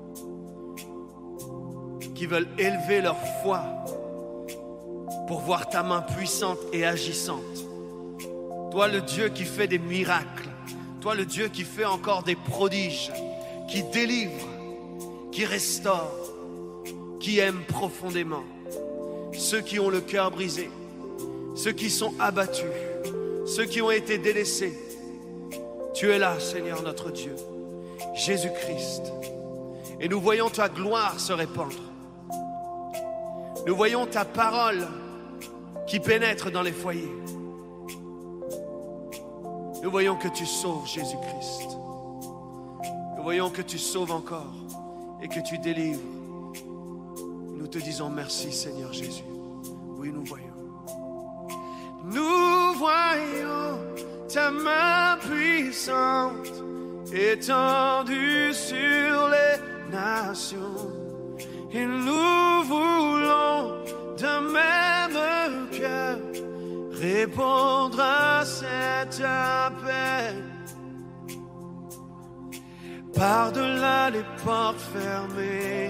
qui veulent élever leur foi pour voir ta main puissante et agissante. Toi, le Dieu qui fait des miracles, toi, le Dieu qui fait encore des prodiges, qui délivre, qui restaure, qui aime profondément ceux qui ont le cœur brisé, ceux qui sont abattus, ceux qui ont été délaissés. Tu es là, Seigneur notre Dieu, Jésus-Christ. Et nous voyons ta gloire se répandre. Nous voyons ta parole qui pénètre dans les foyers. Nous voyons que tu sauves, Jésus-Christ. Nous voyons que tu sauves encore et que tu délivres. Nous te disons merci, Seigneur Jésus. Oui, nous voyons. Nous voyons ta main puissante étendue sur les nations. Et nous voulons d'un même cœur répondre à cet appel. Par-delà les portes fermées,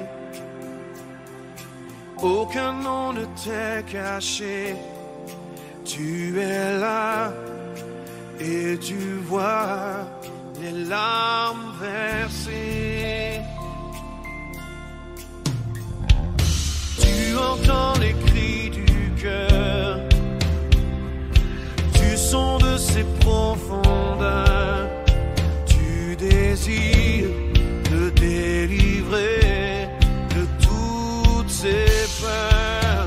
aucun nom ne t'est caché. Tu es là et tu vois les larmes versées. Tu entends les cris du cœur, du son de ses profondeurs. Tu désires te délivrer de toutes ces peurs.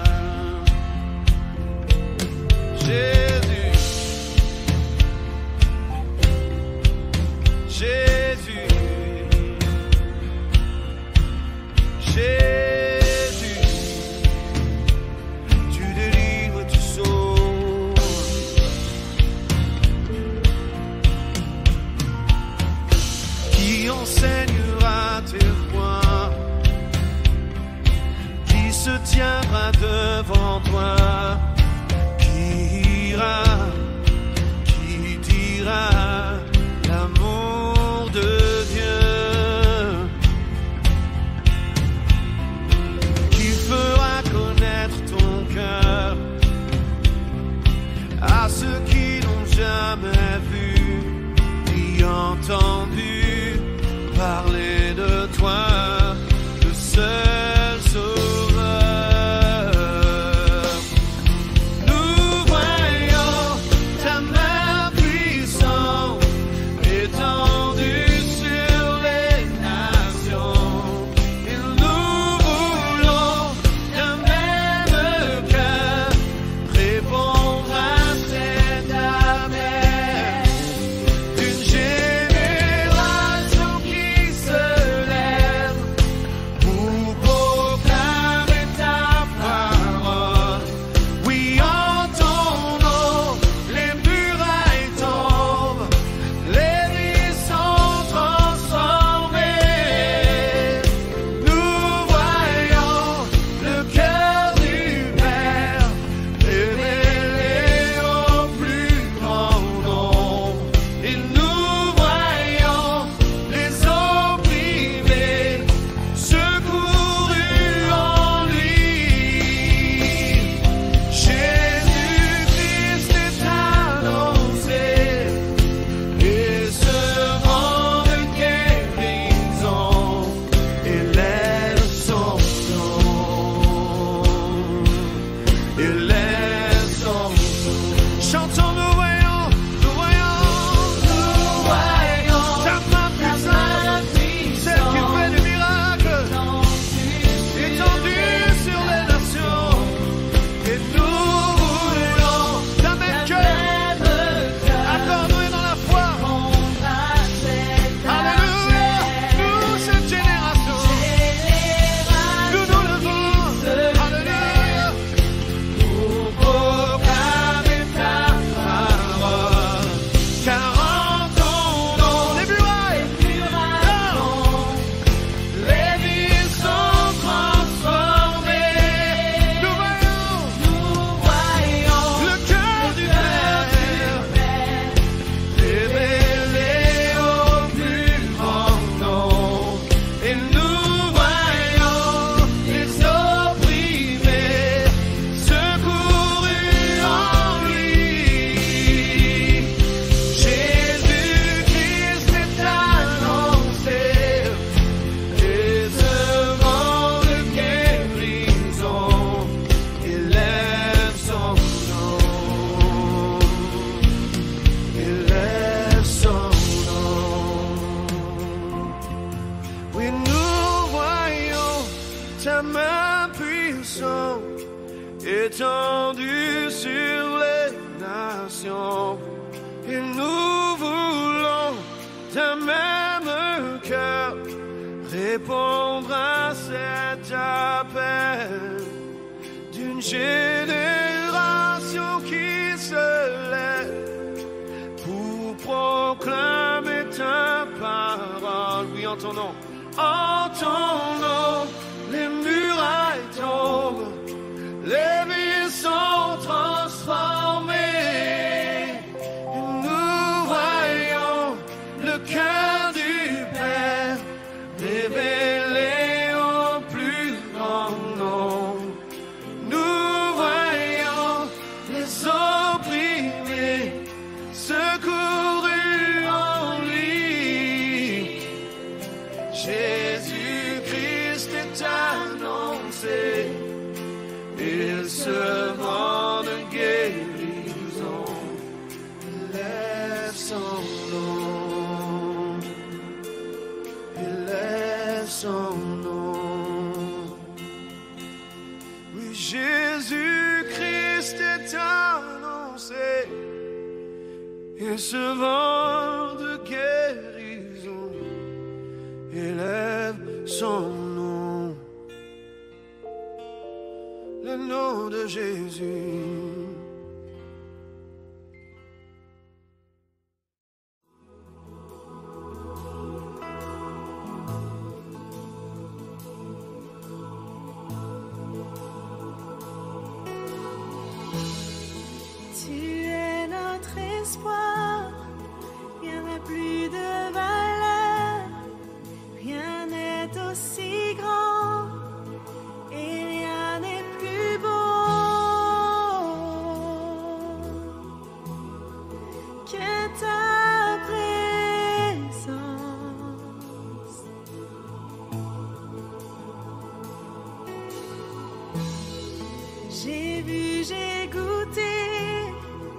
Jésus, Jésus, Jésus, tu délivres, tu sauves. Qui enseignera tes voies? Qui se tiendra devant toi? Qui ira? Qui dira l'amour de Dieu? Qui fera connaître ton cœur à ceux qui n'ont jamais vu ni entendu parler de toi, le seul sauveur. Nous voyons ta main puissante étendue sur les nations. Et nous voulons d'un même cœur répondre à cet appel d'une génération répondre à cet appel d'une génération qui se lève pour proclamer ta parole. Oui, en ton nom, en ton nom, les murailles tombent, les vies sont transformées. Et nous voyons le cœur du Père révélé au plus grand nombre. Nous voyons les opprimés secourus en lui. Jésus-Christ est annoncé, il se vend de guérison, lève son nom, il lève son nom. Oui, Jésus-Christ est annoncé, il se vend de guérison, élève son nom, le nom de Jésus. Tu es notre espoir, rien n'a plus de valeur, rien n'est aussi grand et rien n'est plus beau que ta présence. J'ai vu, j'ai goûté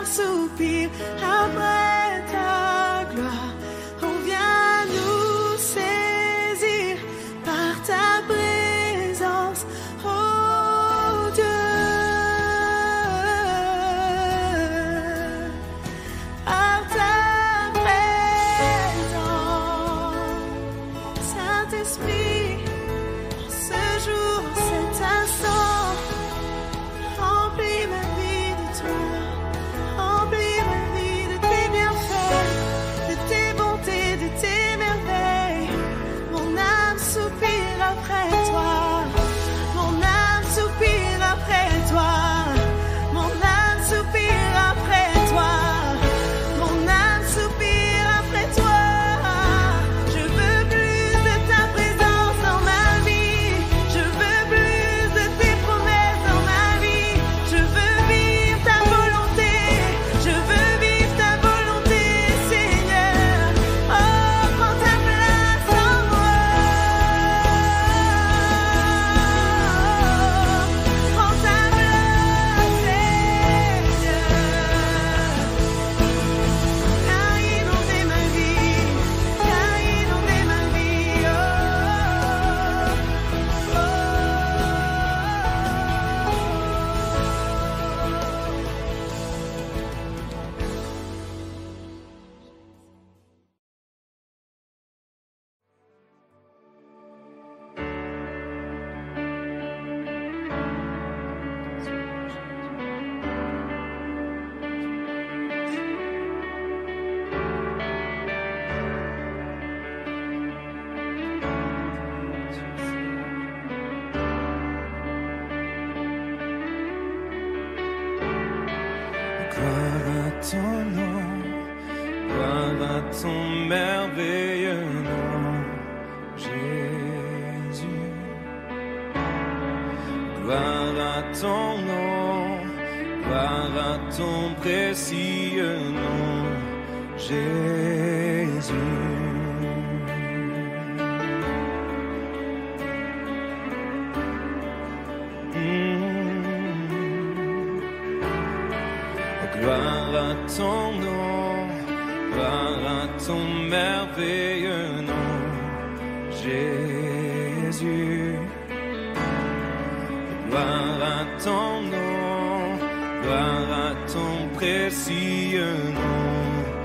soupir après ta gloire. On vient nous saisir par ta présence, oh Dieu. Par ta présence, Saint-Esprit, en ce jour, en cet instant, remplis ma vie de toi, remplis ma vie de tes bienfaits, de tes bontés, de tes merveilles. Mon âme soupire après toi, mon âme soupire après toi, mon âme soupire après toi, mon âme soupire après toi. Je veux plus de ta présence dans ma vie, je veux plus de tes promesses dans ma vie. Je veux vivre ta volonté, je veux vivre ta volonté, Seigneur. Oh, prends ta place en moi, prends ta place, Seigneur. Car inonder ma vie, car inonder ma vie, oh, Gloire à ton nom, gloire à ton merveilleux nom, Jésus. Gloire à ton nom, gloire à ton précieux nom, Jésus. Gloire à ton nom, gloire à ton merveilleux nom, Jésus. Gloire à ton nom, gloire à ton précieux nom,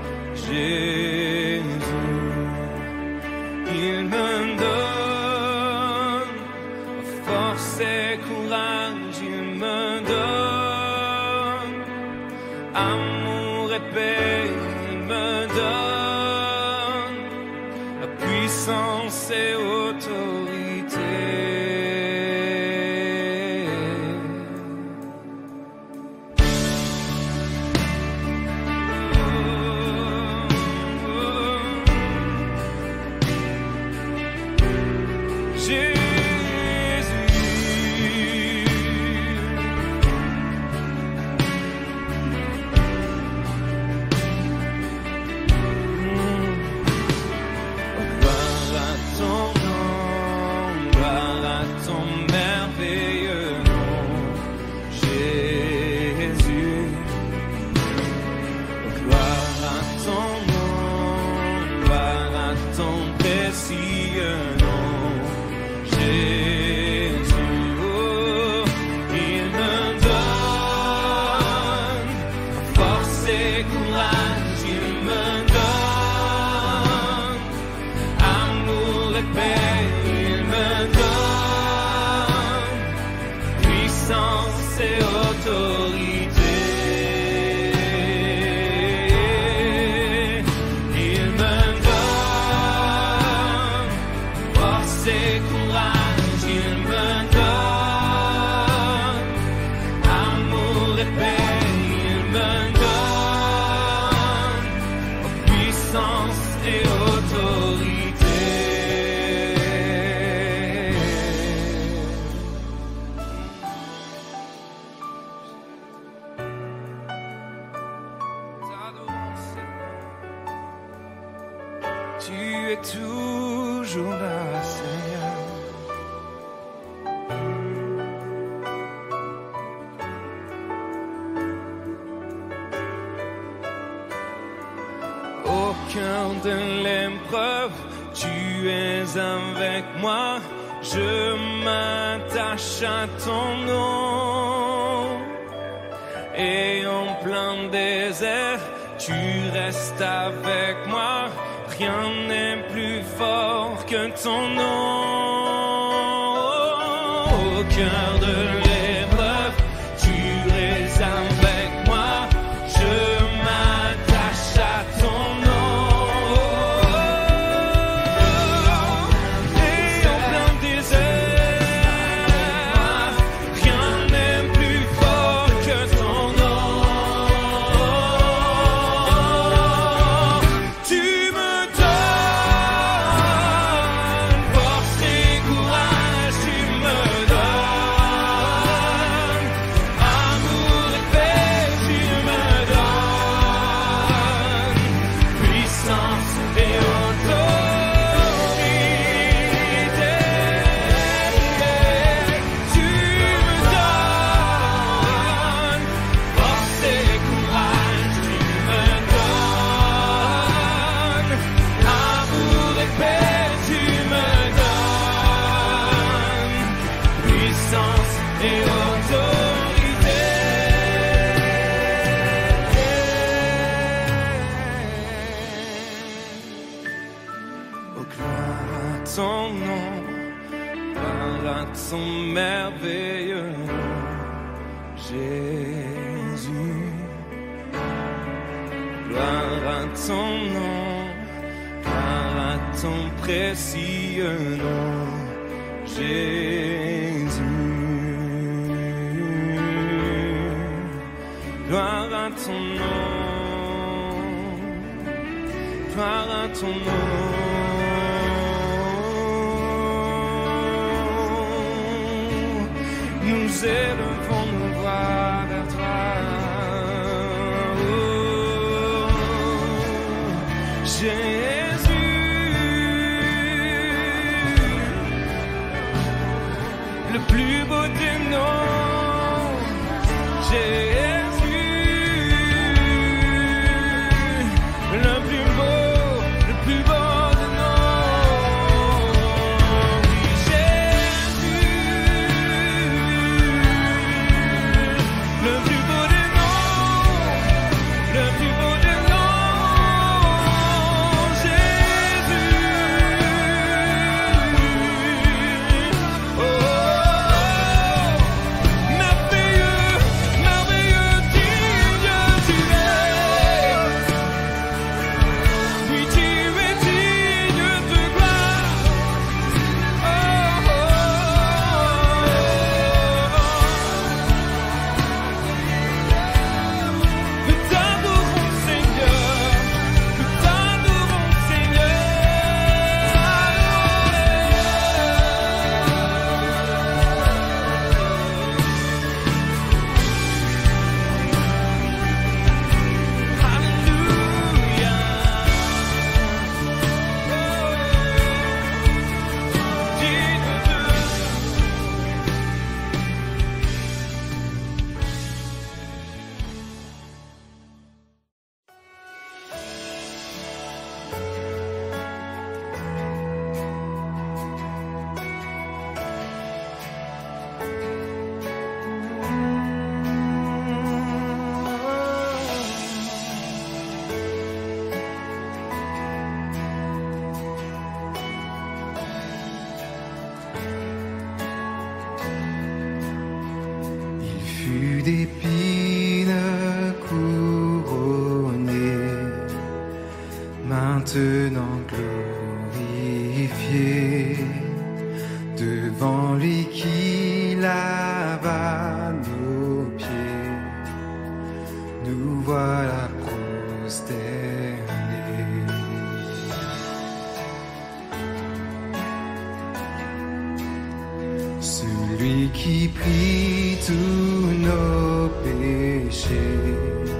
Jésus. Il me donne force et courage, il me donne amour et paix, il me donne la puissance et autorité. Tu es toujours là, Seigneur. cœur de l'épreuve, tu es avec moi. Je m'attache à ton nom. Et en plein désert, tu restes avec moi. Rien n'est plus fort que ton nom. Au cœur de l'épreuve, tu es avec moi. Je m'attache à ton nom. Et en plein désert, rien n'est plus fort que ton nom. Tu me donnes force et courage, tu me donnes amour et paix, tu me donnes puissance et autorité. Tu me donnes force et courage, tu me donnes amour et paix, tu me donnes puissance et autorité. Oh, gloire à ton nom, gloire à ton merveilleux nom, Jésus. Gloire à ton nom, gloire à ton précieux nom, Jésus. Gloire à ton nom, gloire à ton nom. Nous élevons nos voix vers toi. Oh, Jésus, le plus beau des noms, Jésus, le plus beau, le plus beau des noms. Oui, Jésus, le plus beau des noms, le plus beau des noms, Jésus. Oh, merveilleux, merveilleux digne tu es. Oui, tu es digne de gloire. Oh, oh, oh. Nous t'adorons, Seigneur. Nous t'adorons, Seigneur. Alléluia. Digne de Il fut d'épines couronné, maintenant glorifié, devant lui qui lava nos pieds, nous voilà prosternés. Celui qui prit tous nos péchés,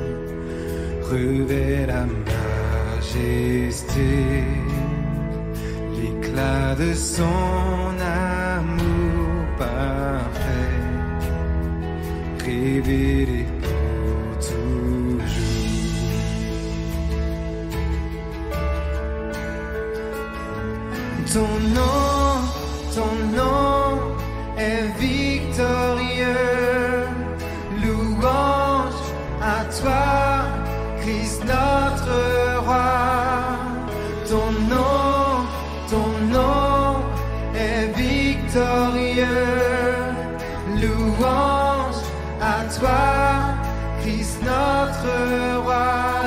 revêt la majesté, l'éclat de son amour parfait, révélé pour toujours. Ton nom, ton nom est victorieux. Louange à toi, Christ notre roi. Ton nom, ton nom est victorieux. Louange à toi, Christ notre roi.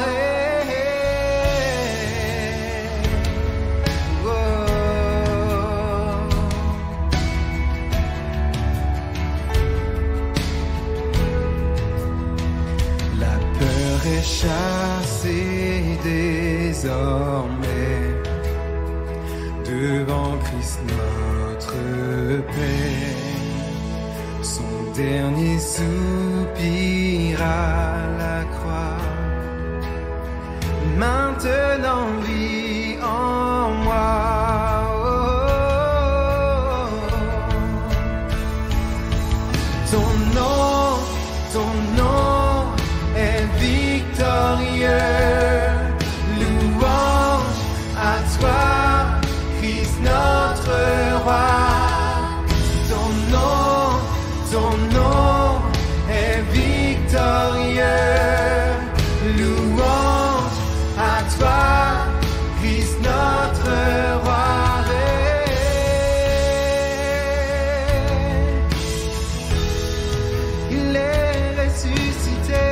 Chassé désormais devant Christ notre Père, son dernier soupir à la croix, maintenant vit en moi. Oh, ton nom, ton nom est victorieux. Louange à toi, Christ notre roi. Ton nom, ton nom est victorieux. Louange à toi, Christ notre roi. Il est ressuscité.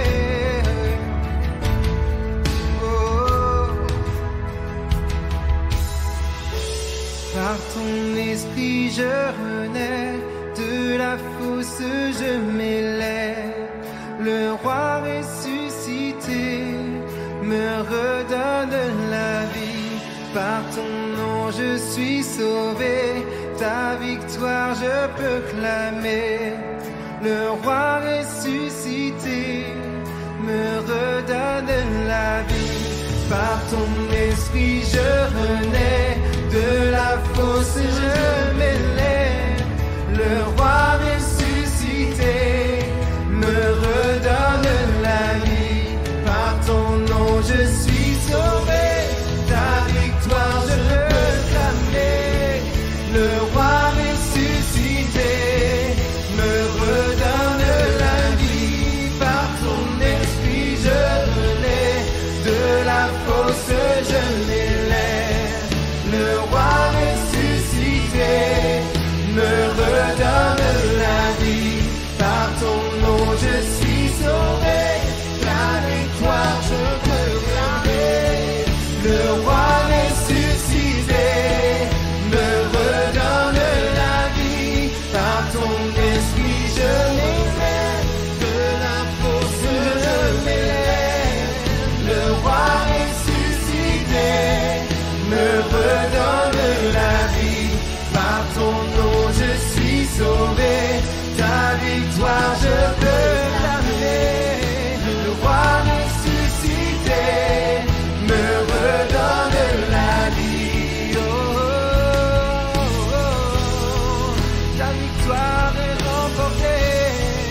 Par ton esprit je renais, de la fosse je m'élève. Le roi ressuscité me redonne la vie. Par ton nom je suis sauvé, ta victoire je peux clamer. Le roi ressuscité me redonne la vie. Par ton esprit je renais, de la fosse je m'élève. Le roi ressuscité me redonne la vie. Par ton nom je suis sauvé, ta victoire je peux clamer. Le roi ressuscité me redonne la vie. Par ton esprit je renais, de la fosse je m'élève. Le roi ressuscité me redonne la vie. Par ton nom je suis sauvé, la victoire je peux clamer. Le roi ressuscité me redonne la vie. Par ton esprit je m'élève, de la fosse je m'élève. Le roi ressuscité me redonne la vie. Par ton nom je suis sauvé, ta victoire je peux clamer. Le roi ressuscité me redonne la vie. Oh, oh, oh, oh. Ta victoire est remportée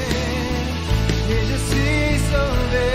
et je suis sauvé.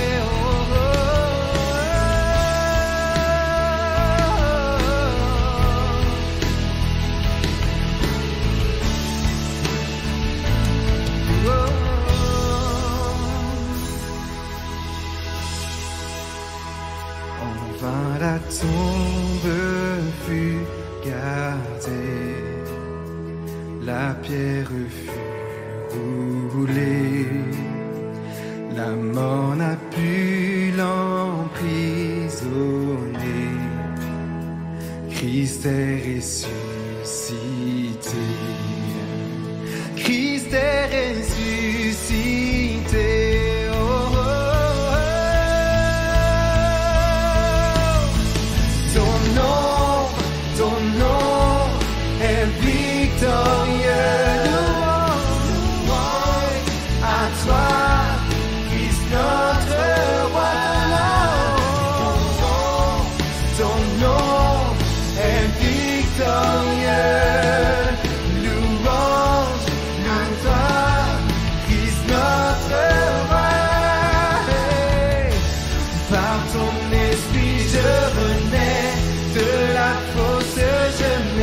La tombe fut gardée, la pierre fut roulée, la mort n'a pu l'emprisonner. Christ est ressuscité, Christ est ressuscité. Oh, oh, oh. Ton nom, ton nom est victorieux. Louange à toi, Christ notre roi. Ton nom est victorieux. Louange à toi, Christ notre roi. Par ton esprit je renais, de la fosse je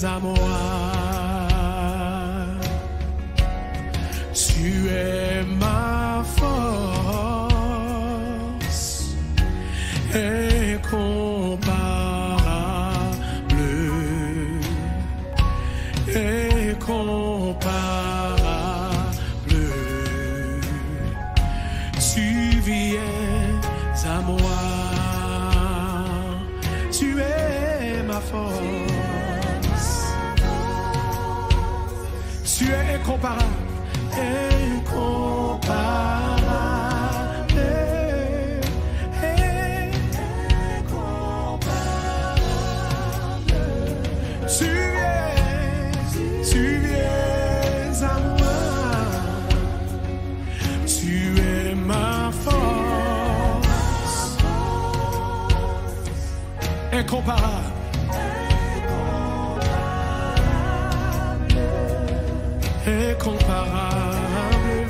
es à moi. Tu es ma force incomparable, incomparable. Tu viens à moi. Tu es ma force. Tu es incomparable. Incomparable, incomparable. Tu viens, tu viens à moi. Tu es ma force. Incomparable. Incomparable,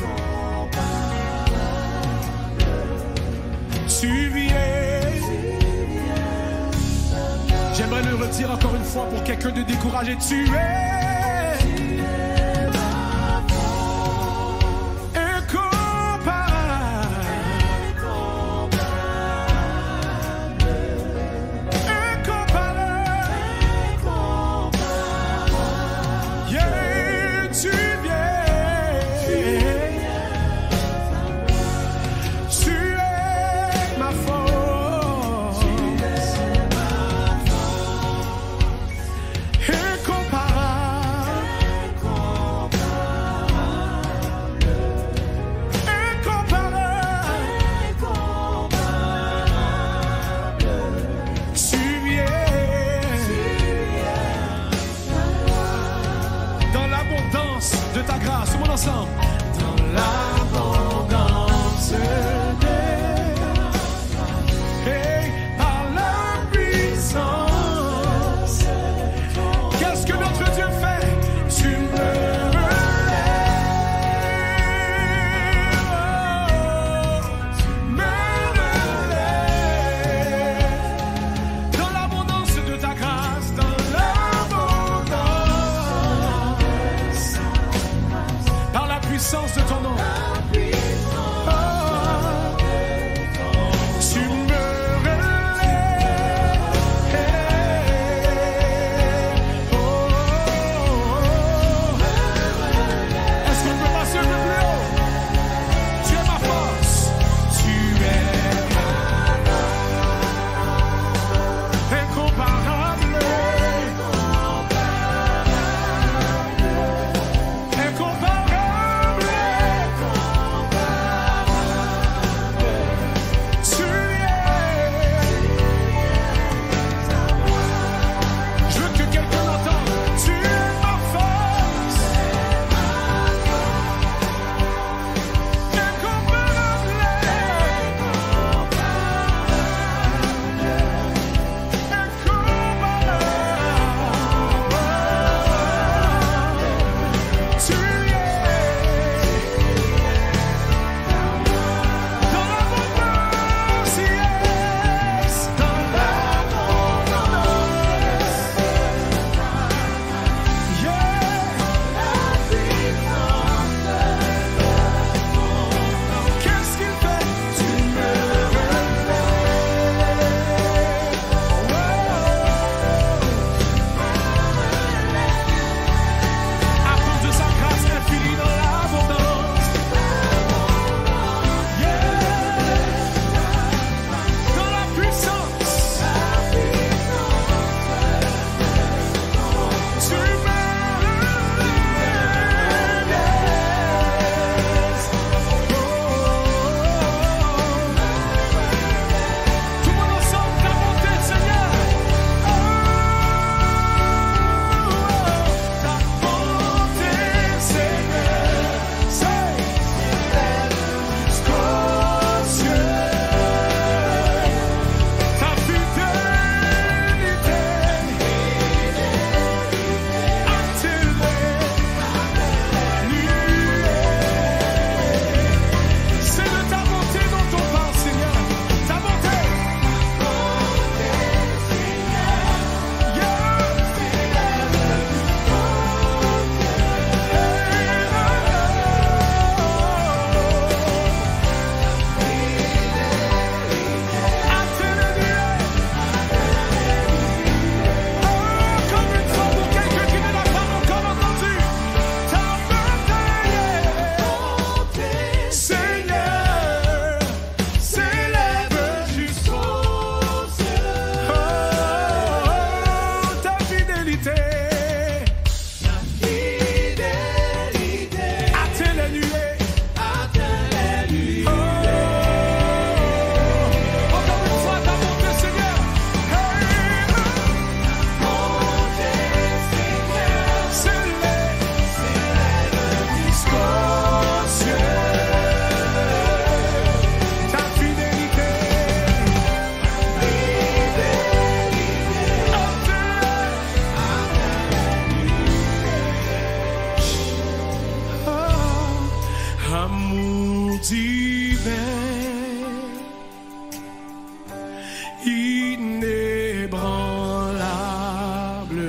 tu viens. J'aimerais le redire encore une fois pour quelqu'un de découragé. Tu es ensemble. Dans l'abondance de et par la puissance. Qu'est-ce que notre Dieu fait? Tu me relèves, me relèves dans l'abondance de ta grâce, dans l'abondance. fidélité. Ta fidélité. Atteint les nuées. Atteint les nuées. Oh. Encore une fois, t'as monté, Seigneur. Hey. Montez, Seigneur. S'élève. S'élève jusqu'aux cieux. Ta fidélité. Oh, amour divin, inébranlable,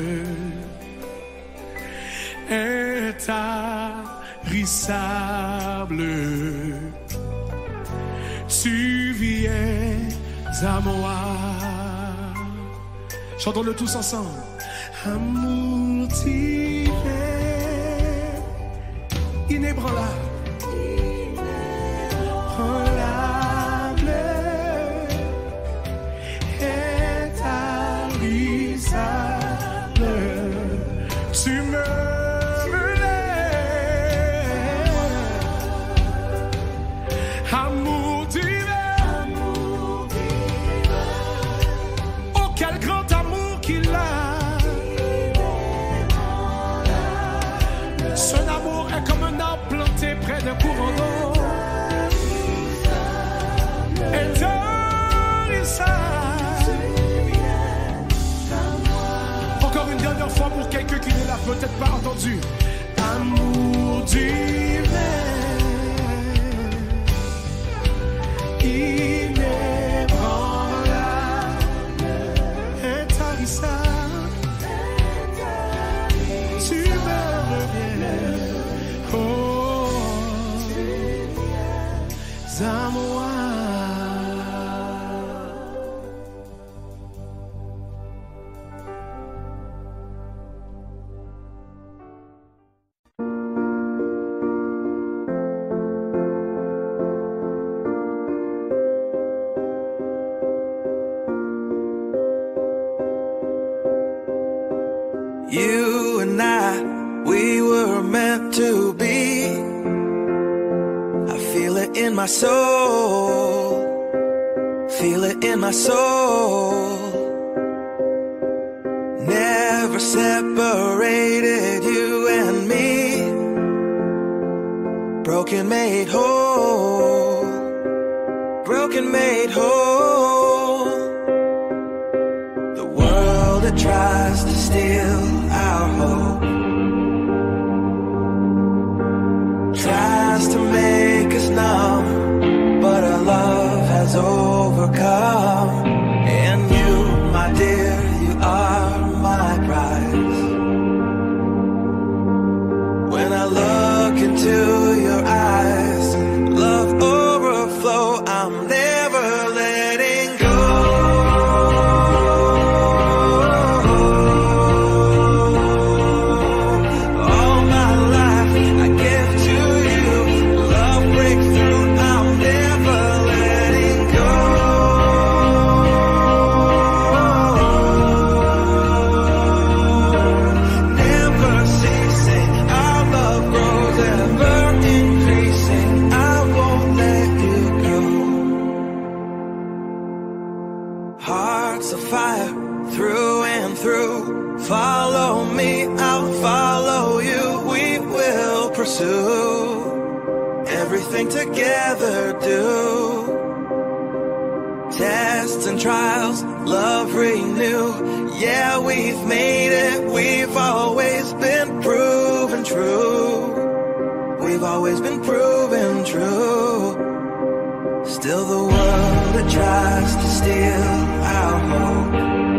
intarissable, tu viens à moi. Chantons-le tous ensemble. Amour divin, inébranlable, inébranlable, intarissable, tu me relèves. Amour divin, oh quel grand amour qu'il a. Son amour est comme un arbre planté près d'un courant d'eau. Intarissable. Encore une dernière fois pour quelqu'un qui ne l'a peut-être pas entendu. Amour divin, inébranlable, intarissable, tu me reviens, oh, à moi. You and I, we were meant to be. I feel it in my soul. Feel it in my soul. Never separated, you and me. Broken made whole. Broken made whole. The world that tries to steal our hope tries to make us numb, but our love has overcome. And you, my dear, you are my prize. When I look into your eyes, love overflow, I'm never letting go. Everything together do. Tests and trials, love renew. Yeah, we've made it. We've always been proven true. We've always been proven true. Still the world that tries to steal our hope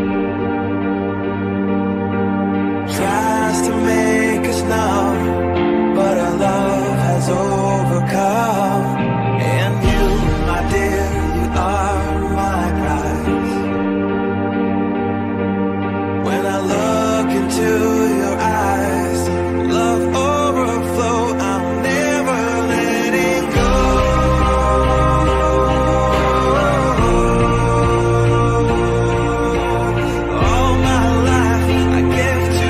tries to make us numb, but our love has overcome. And you, my dear, you are my prize. When I look into your eyes, love overflow, I'm never letting go. All my life I give to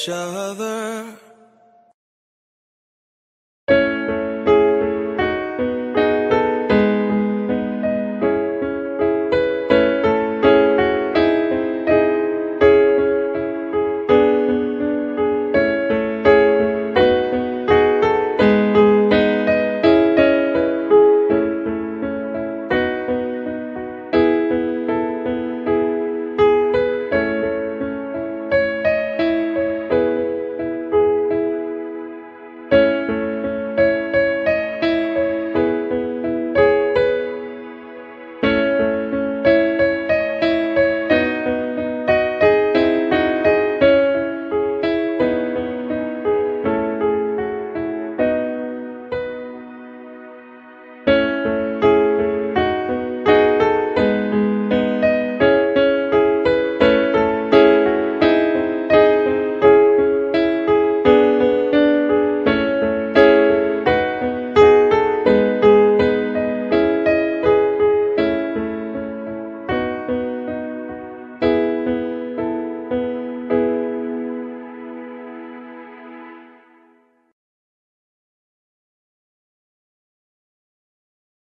each other.